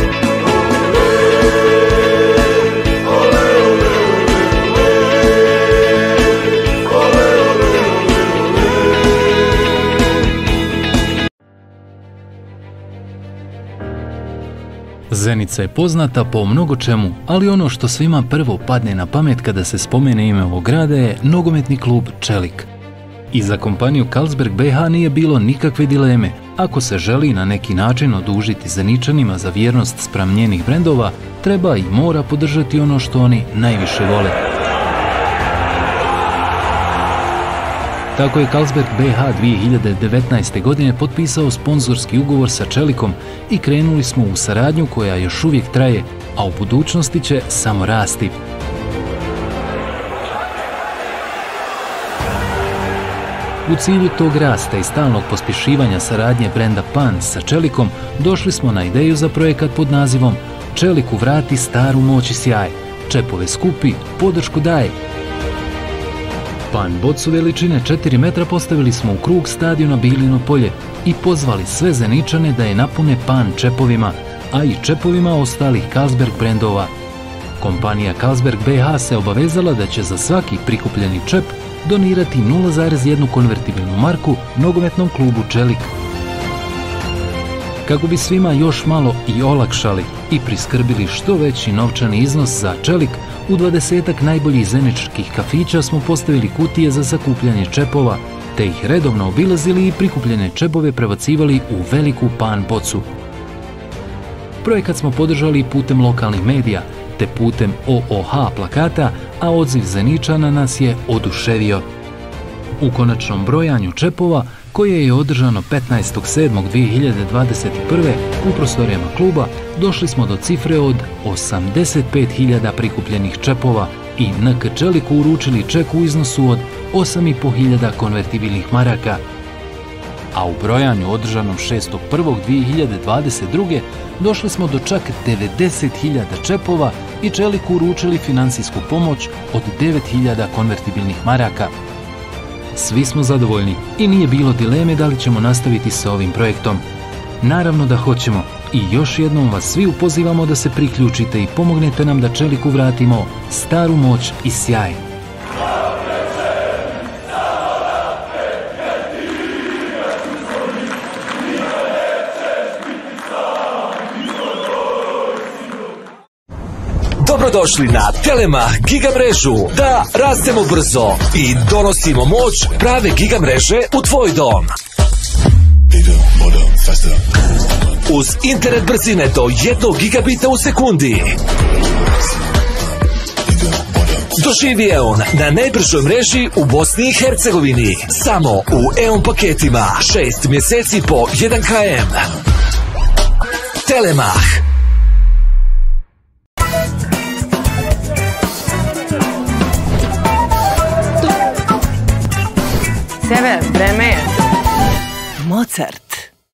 Zenica je poznata po mnogo čemu, ali ono što svima prvo padne na pamet kada se spomene ime ovog grada je nogometni klub Čelik. I za kompaniju Carlsberg BH nije bilo nikakve dileme. Ako se želi na neki način odužiti Zeničanima za vjernost spram njenih brendova, treba i mora podržati ono što oni najviše vole. Tako je Carlsberg BH 2019. godine potpisao sponzorski ugovor sa Čelikom i krenuli smo u saradnju koja još uvijek traje, a u budućnosti će samo rasti. U cilju tog rasta i stalnog pospješivanja saradnje brenda Pan sa Čelikom došli smo na ideju za projekat pod nazivom Čeliku vrati staru moć i sjaj, čepove skupi, podršku daje. Pan bocu veličine 4 metra postavili smo u krug stadiona Bilino polje i pozvali sve Zeničane da je napune Pan čepovima, a i čepovima ostalih Carlsberg brendova. Kompanija Carlsberg BH se obavezala da će za svaki prikupljeni čep donirati 0,1 konvertibilnu marku nogometnom klubu Čelik. Kako bi svima još malo i olakšali i priskrbili što veći novčani iznos za Čelik, u 20-ak najboljih zeničkih kafića smo postavili kutije za sakupljanje čepova, te ih redovno obilazili i prikupljene čepove prebacivali u veliku Pan bocu. Projekat smo podržali putem lokalnih medija, te putem OOH plakata, a odziv Zeničana nas je oduševio. U konačnom brojanju čepova, koje je održano 15.7.2021. u prostorijama kluba, došli smo do cifre od 85.000 prikupljenih čepova i NK Čeliku uručili ček u iznosu od 8.500 konvertibilnih maraka. A u brojanju održanom 6.1.2022. došli smo do čak 90.000 čepova i Čeliku uručili financijsku pomoć od 9.000 konvertibilnih maraka. Svi smo zadovoljni i nije bilo dileme da li ćemo nastaviti sa ovim projektom. Naravno da hoćemo i još jednom vas svi upozivamo da se priključite i pomognete nam da Čeliku vratimo staru moć i sjaj. Dobrodošli na Telemach Giga mrežu. Da rastemo brzo i donosimo moć prave giga mreže u tvoj dom. Uz internet brzine do 1 gigabita u sekundi. Doživi EON na najbržoj mreži u Bosni i Hercegovini. Samo u EON paketima 6 mjeseci po 1 km. Telemach. Sebe, vreme je. Mozart.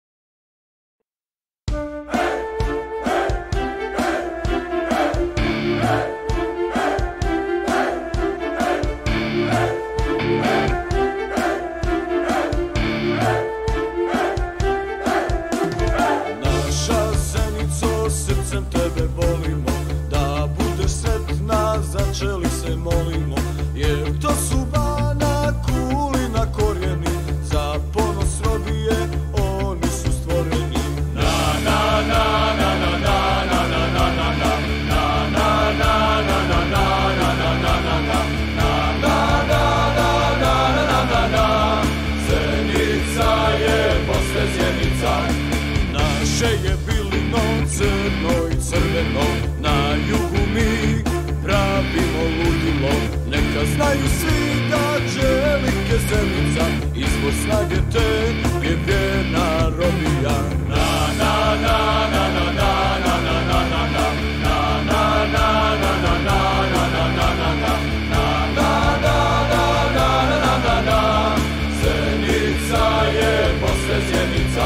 Naša Zenico, srcem tebe volimo, da budeš sretna, za Čelik se molimo, jer to su Bana, Kulina korijeni, za ponos rodije oni su stvoreni. Zenica je posle Zjenica, naše je Bilino crno i crveno, na jugu mi pravimo ludilo, neka znaju svi da Čelik je Zenica, izvor snage te je vjerna robija. Zenica je posle Zjenica.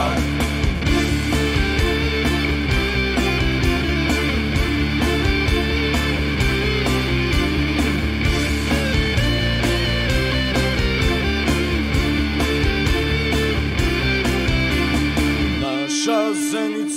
Naša Zenica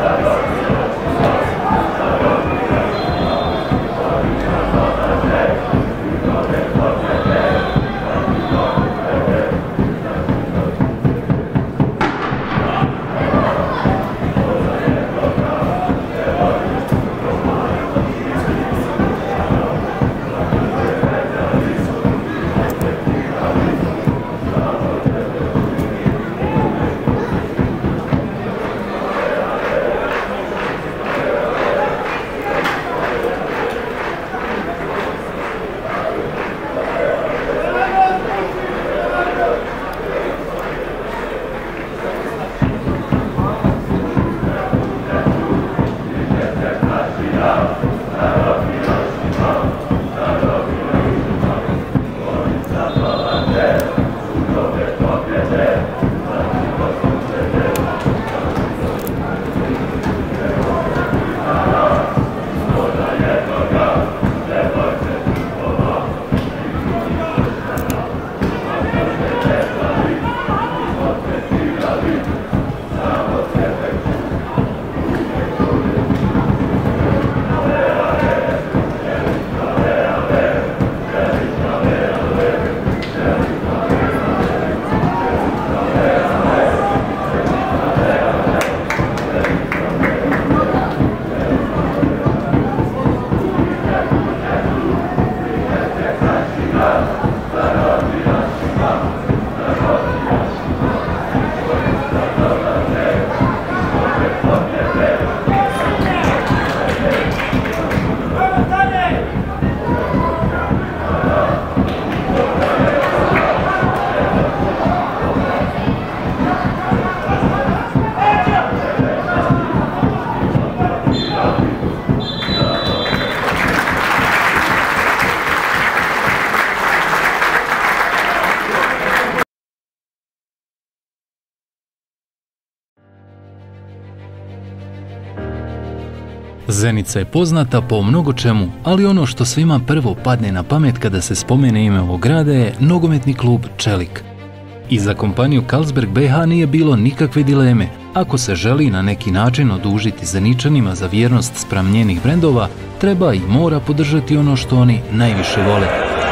Zenica je poznata po mnogo čemu, ali ono što svima prvo padne na pamet kada se spomene ime ovog grada je nogometni klub Čelik. I za kompaniju Carlsberg BH nije bilo nikakve dileme. Ako se želi na neki način odužiti Zeničanima za vjernost spram njenih brendova, treba i mora podržati ono što oni najviše vole.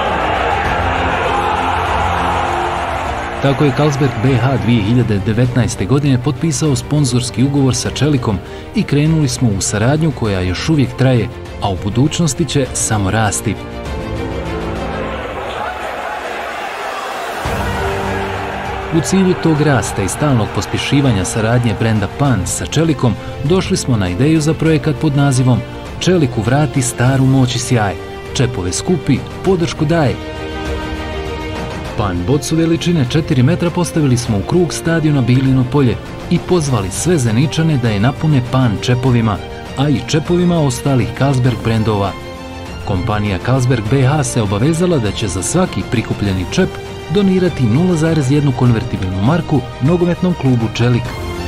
Tako je Carlsberg BH 2019. godine potpisao sponzorski ugovor sa Čelikom i krenuli smo u saradnju koja još uvijek traje, a u budućnosti će samo rasti. U cilju tog rasta i stalnog pospješivanja saradnje brenda Pan sa Čelikom došli smo na ideju za projekat pod nazivom Čeliku vrati staru moć i sjaj, čepove skupi, podršku daje. Pan bocu veličine 4 metra postavili smo u krug stadiona Bilino polje i pozvali sve Zeničane da je napune Pan čepovima, a i čepovima ostalih Carlsberg brendova. Kompanija Carlsberg BH se obavezala da će za svaki prikupljeni čep donirati 0,1 konvertibilnu marku nogometnom klubu Čelik.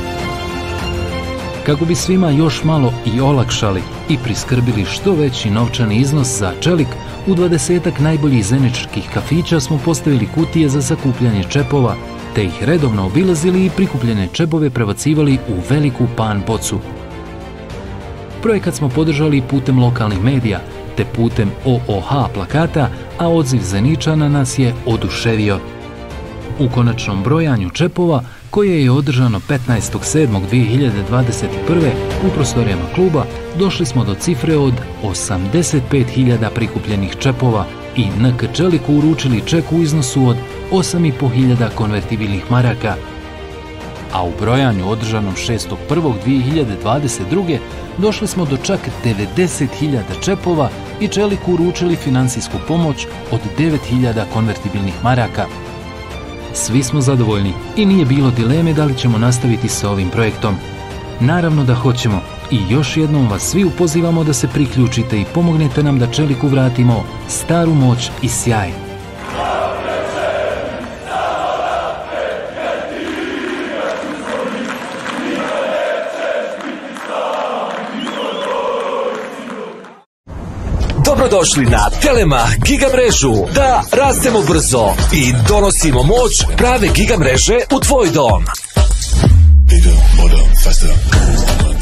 Kako bi svima još malo i olakšali i priskrbili što veći novčani iznos za Čelik, u 20-ak najboljih zeničarskih kafića smo postavili kutije za sakupljanje čepova, te ih redovno obilazili i prikupljene čepove prebacivali u veliku Pan bocu. Projekat smo podržali putem lokalnih medija, te putem OOH plakata, a odziv Zeničana nas je oduševio. U konačnom brojanju čepova, koje je održano 15.7.2021. u prostorijama kluba, došli smo do cifre od 85.000 prikupljenih čepova i NK Čeliku uručili ček u iznosu od 8.500 konvertibilnih maraka. A u brojanju održanom 6.1.2022. došli smo do čak 90.000 čepova i Čeliku uručili financijsku pomoć od 9.000 konvertibilnih maraka. Svi smo zadovoljni i nije bilo dileme da li ćemo nastaviti sa ovim projektom. Naravno da hoćemo i još jednom vas svi upozivamo da se priključite i pomognete nam da Čeliku vratimo staru moć i sjaj. Dobrodošli na Telemach Giga mrežu. Da rastemo brzo i donosimo moć prave giga mreže u tvoj dom. Bigger, more, faster.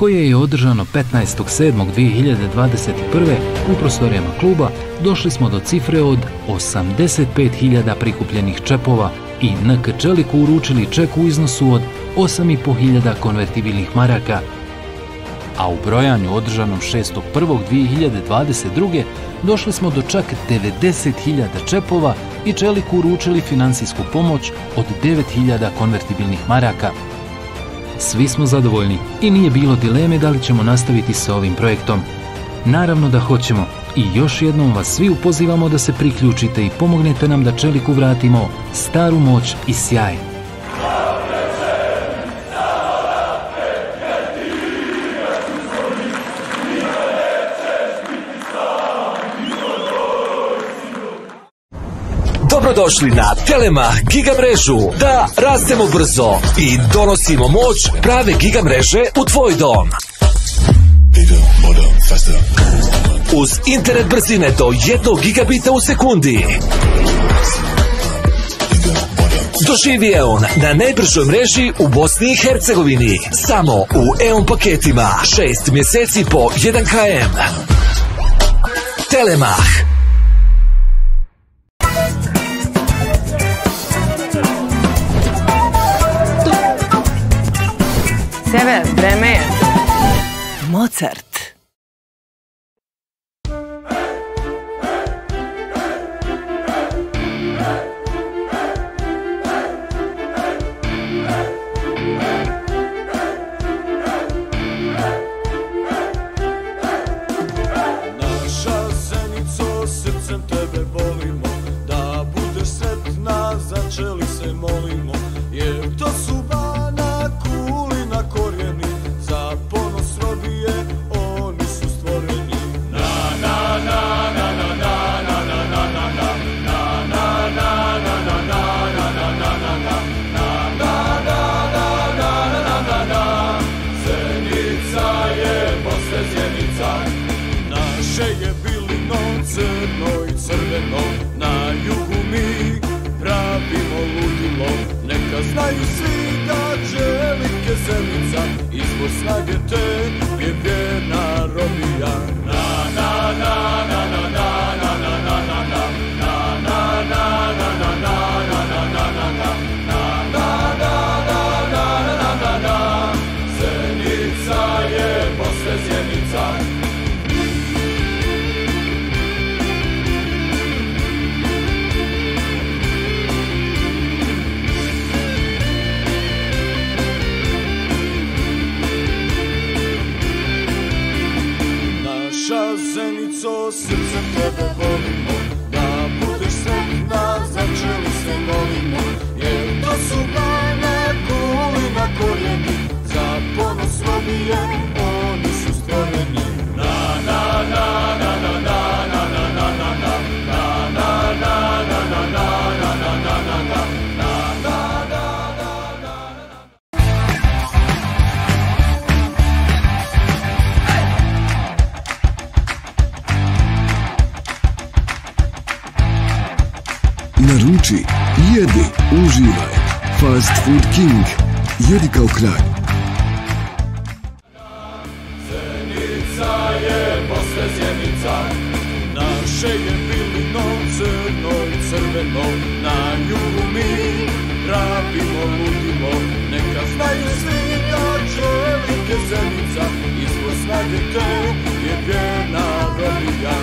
koje je održano 15.7.2021. u prostorijama kluba, došli smo do cifre od 85.000 prikupljenih čepova i NK Čeliku uručili ček u iznosu od 8.500 konvertibilnih maraka. A u brojanju održanom 6.1.2022. došli smo do čak 90.000 čepova i Čeliku uručili financijsku pomoć od 9.000 konvertibilnih maraka. Svi smo zadovoljni i nije bilo dileme da li ćemo nastaviti sa ovim projektom. Naravno da hoćemo i još jednom vas svi upozivamo da se priključite i pomognete nam da Čeliku vratimo staru moć i sjaj. Dobrodošli na Telemach Giga mrežu. Da rastemo brzo i donosimo moć prave Giga mreže u tvoj dom. Uz internet brzine do 1 gigabita u sekundi. Doživi EON na najbržoj mreži u Bosni i Hercegovini. Samo u EON paketima 6 mjeseci po 1 km. Telemach. Sever, vreme je. Mozart. Naša Zenico, srcem tebe volimo, da budeš sretna, začeli se molimo, jer to su Bana, Kulina, korijeni, za ponos robije oni su stvoreni. Zenica je posle Zjenica, naše je bilino crno i crveno, na jugu mi pravimo ludilo, neka znaju svi da Čelike Zenica izvor snage te je vjerna robija. Zenica je posle Zjenica. Naša Zenico, srcem tebe volimo, da budeš sretna, začeli se molimo, jer to su Bana, Kulina, korijeni, za ponos robije oni su stvoreni. Naruči, jedi, uživaj. Fast Food King. Jedi kao kralj. Zenica je posle Zjenica, naše je bilino crno i crveno, na jugu mi pravimo ludilo, neka znaju svi da Čelike Zenica izvor snage te je vjerna robija.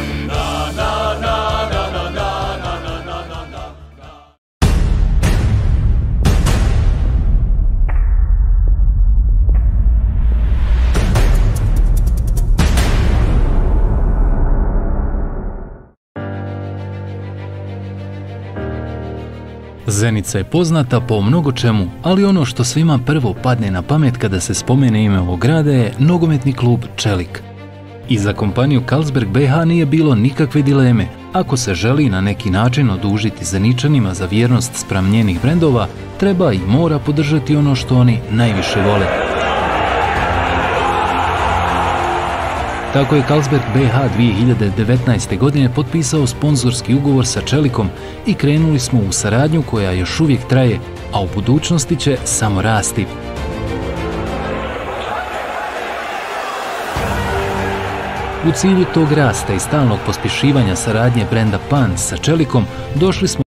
Zenica je poznata po mnogo čemu, ali ono što svima prvo padne na pamet kada se spomene ime ovog grada je nogometni klub Čelik. I za kompaniju Carlsberg BH nije bilo nikakve dileme. Ako se želi na neki način odužiti Zeničanima za vjernost spram njenih brendova, treba i mora podržati ono što oni najviše vole. Tako je Carlsberg BH 2019. godine potpisao sponzorski ugovor sa Čelikom i krenuli smo u saradnju koja još uvijek traje, a u budućnosti će samo rasti. U cilju tog rasta i stalnog pospješivanja saradnje brenda Pan sa Čelikom došli smo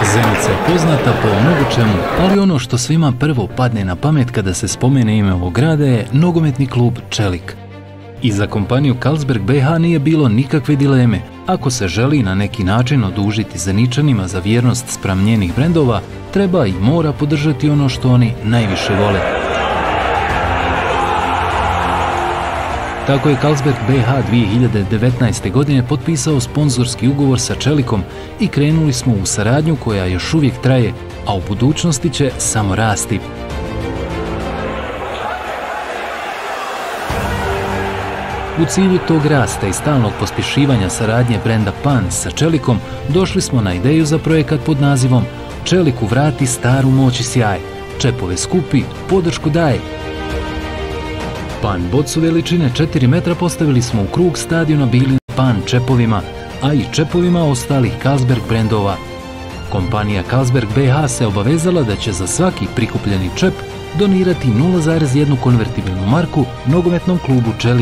Zenica je poznata po mnogo čemu, ali ono što svima prvo padne na pamet kada se spomene ime ovog grada je nogometni klub Čelik. I za kompaniju Carlsberg BH nije bilo nikakve dileme. Ako se želi na neki način odužiti Zeničanima za vjernost spram njenih brendova, treba i mora podržati ono što oni najviše vole. Tako je Carlsberg BH 2019. godine potpisao sponzorski ugovor sa Čelikom i krenuli smo u saradnju koja još uvijek traje, a u budućnosti će samo rasti. U cilju tog rasta i stalnog pospješivanja saradnje brenda Pan sa Čelikom došli smo na ideju za projekat pod nazivom Čeliku vrati staru moć i sjaj. Čepove skupi, podršku daje. Pan bocu veličine 4 metra postavili smo u krug stadiona bili Pan čepovima, a i čepovima ostalih Carlsberg brendova. Kompanija Carlsberg BH se obavezala da će za svaki prikupljeni čep donirati 0,1 konvertibilnu marku nogometnom klubu Čelik.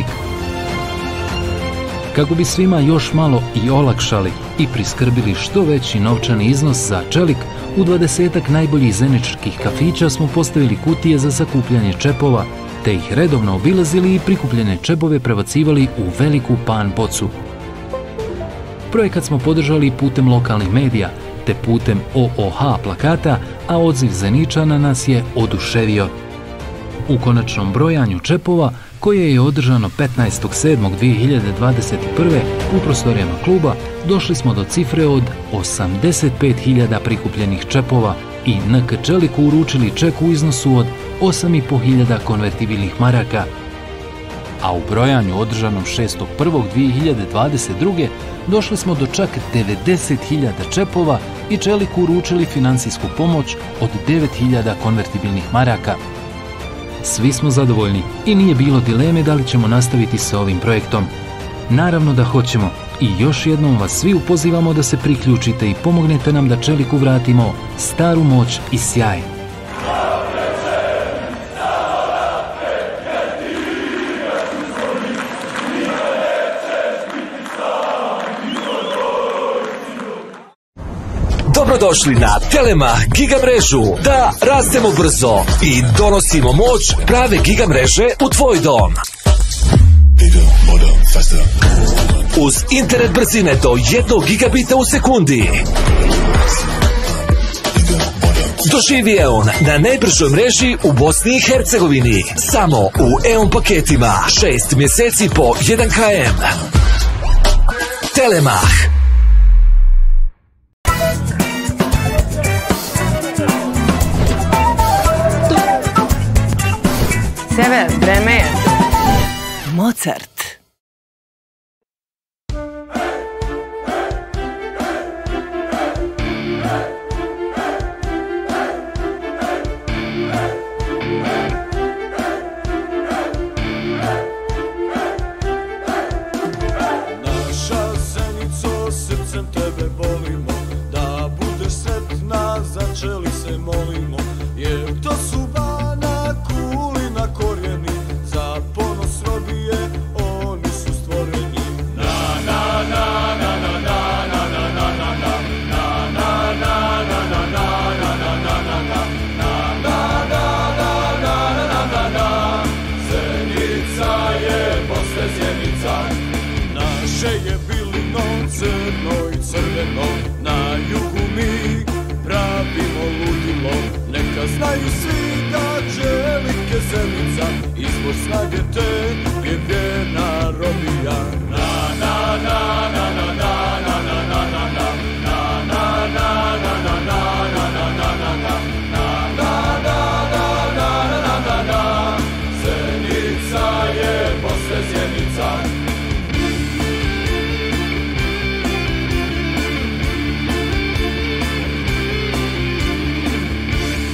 Kako bi svima još malo i olakšali i priskrbili što veći novčani iznos za Čelik, u 20-ak najboljih zeničarskih kafića smo postavili kutije za sakupljanje čepova, te ih redovno obilazili i prikupljene čepove prebacivali u veliku Pan bocu. Projekat smo podržali putem lokalnih medija, te putem OOH plakata, a odziv Zeničana nas je oduševio. U konačnom brojanju čepova, koje je održano 15.7.2021. u prostorijama kluba, došli smo do cifre od 85.000 prikupljenih čepova i NK Čeliku uručili ček u iznosu od 8.500 konvertibilnih maraka. A u brojanju održanom 6.1.2022. došli smo do čak 90.000 čepova i Čeliku uručili financijsku pomoć od 9.000 konvertibilnih maraka. Svi smo zadovoljni i nije bilo dileme da li ćemo nastaviti sa ovim projektom. Naravno da hoćemo i još jednom vas svi upozivamo da se priključite i pomognete nam da Čeliku vratimo staru moć i sjaj. Dobrodošli na Telemach Giga mrežu. Da rastemo brzo i donosimo moć prave giga mreže u tvoj dom. Uz internet brzine do 1 gigabita u sekundi. Doživi EON na najbržoj mreži u Bosni i Hercegovini. Samo u EON paketima 6 mjeseci po 1 km. Telemach. Sever, Bremen, Mozart. Naša Zenico, srcem tebe volimo, da budeš sretna, za Čelik se molimo, jer to su Bana, Kulina korijeni, za ponos robije oni su stvoreni. Zenica je posle Zjenica, naše je bilino crno i crveno, na jugu mi pravimo ludilo, neka znaju svi da Čelik je Zenica, izvor snage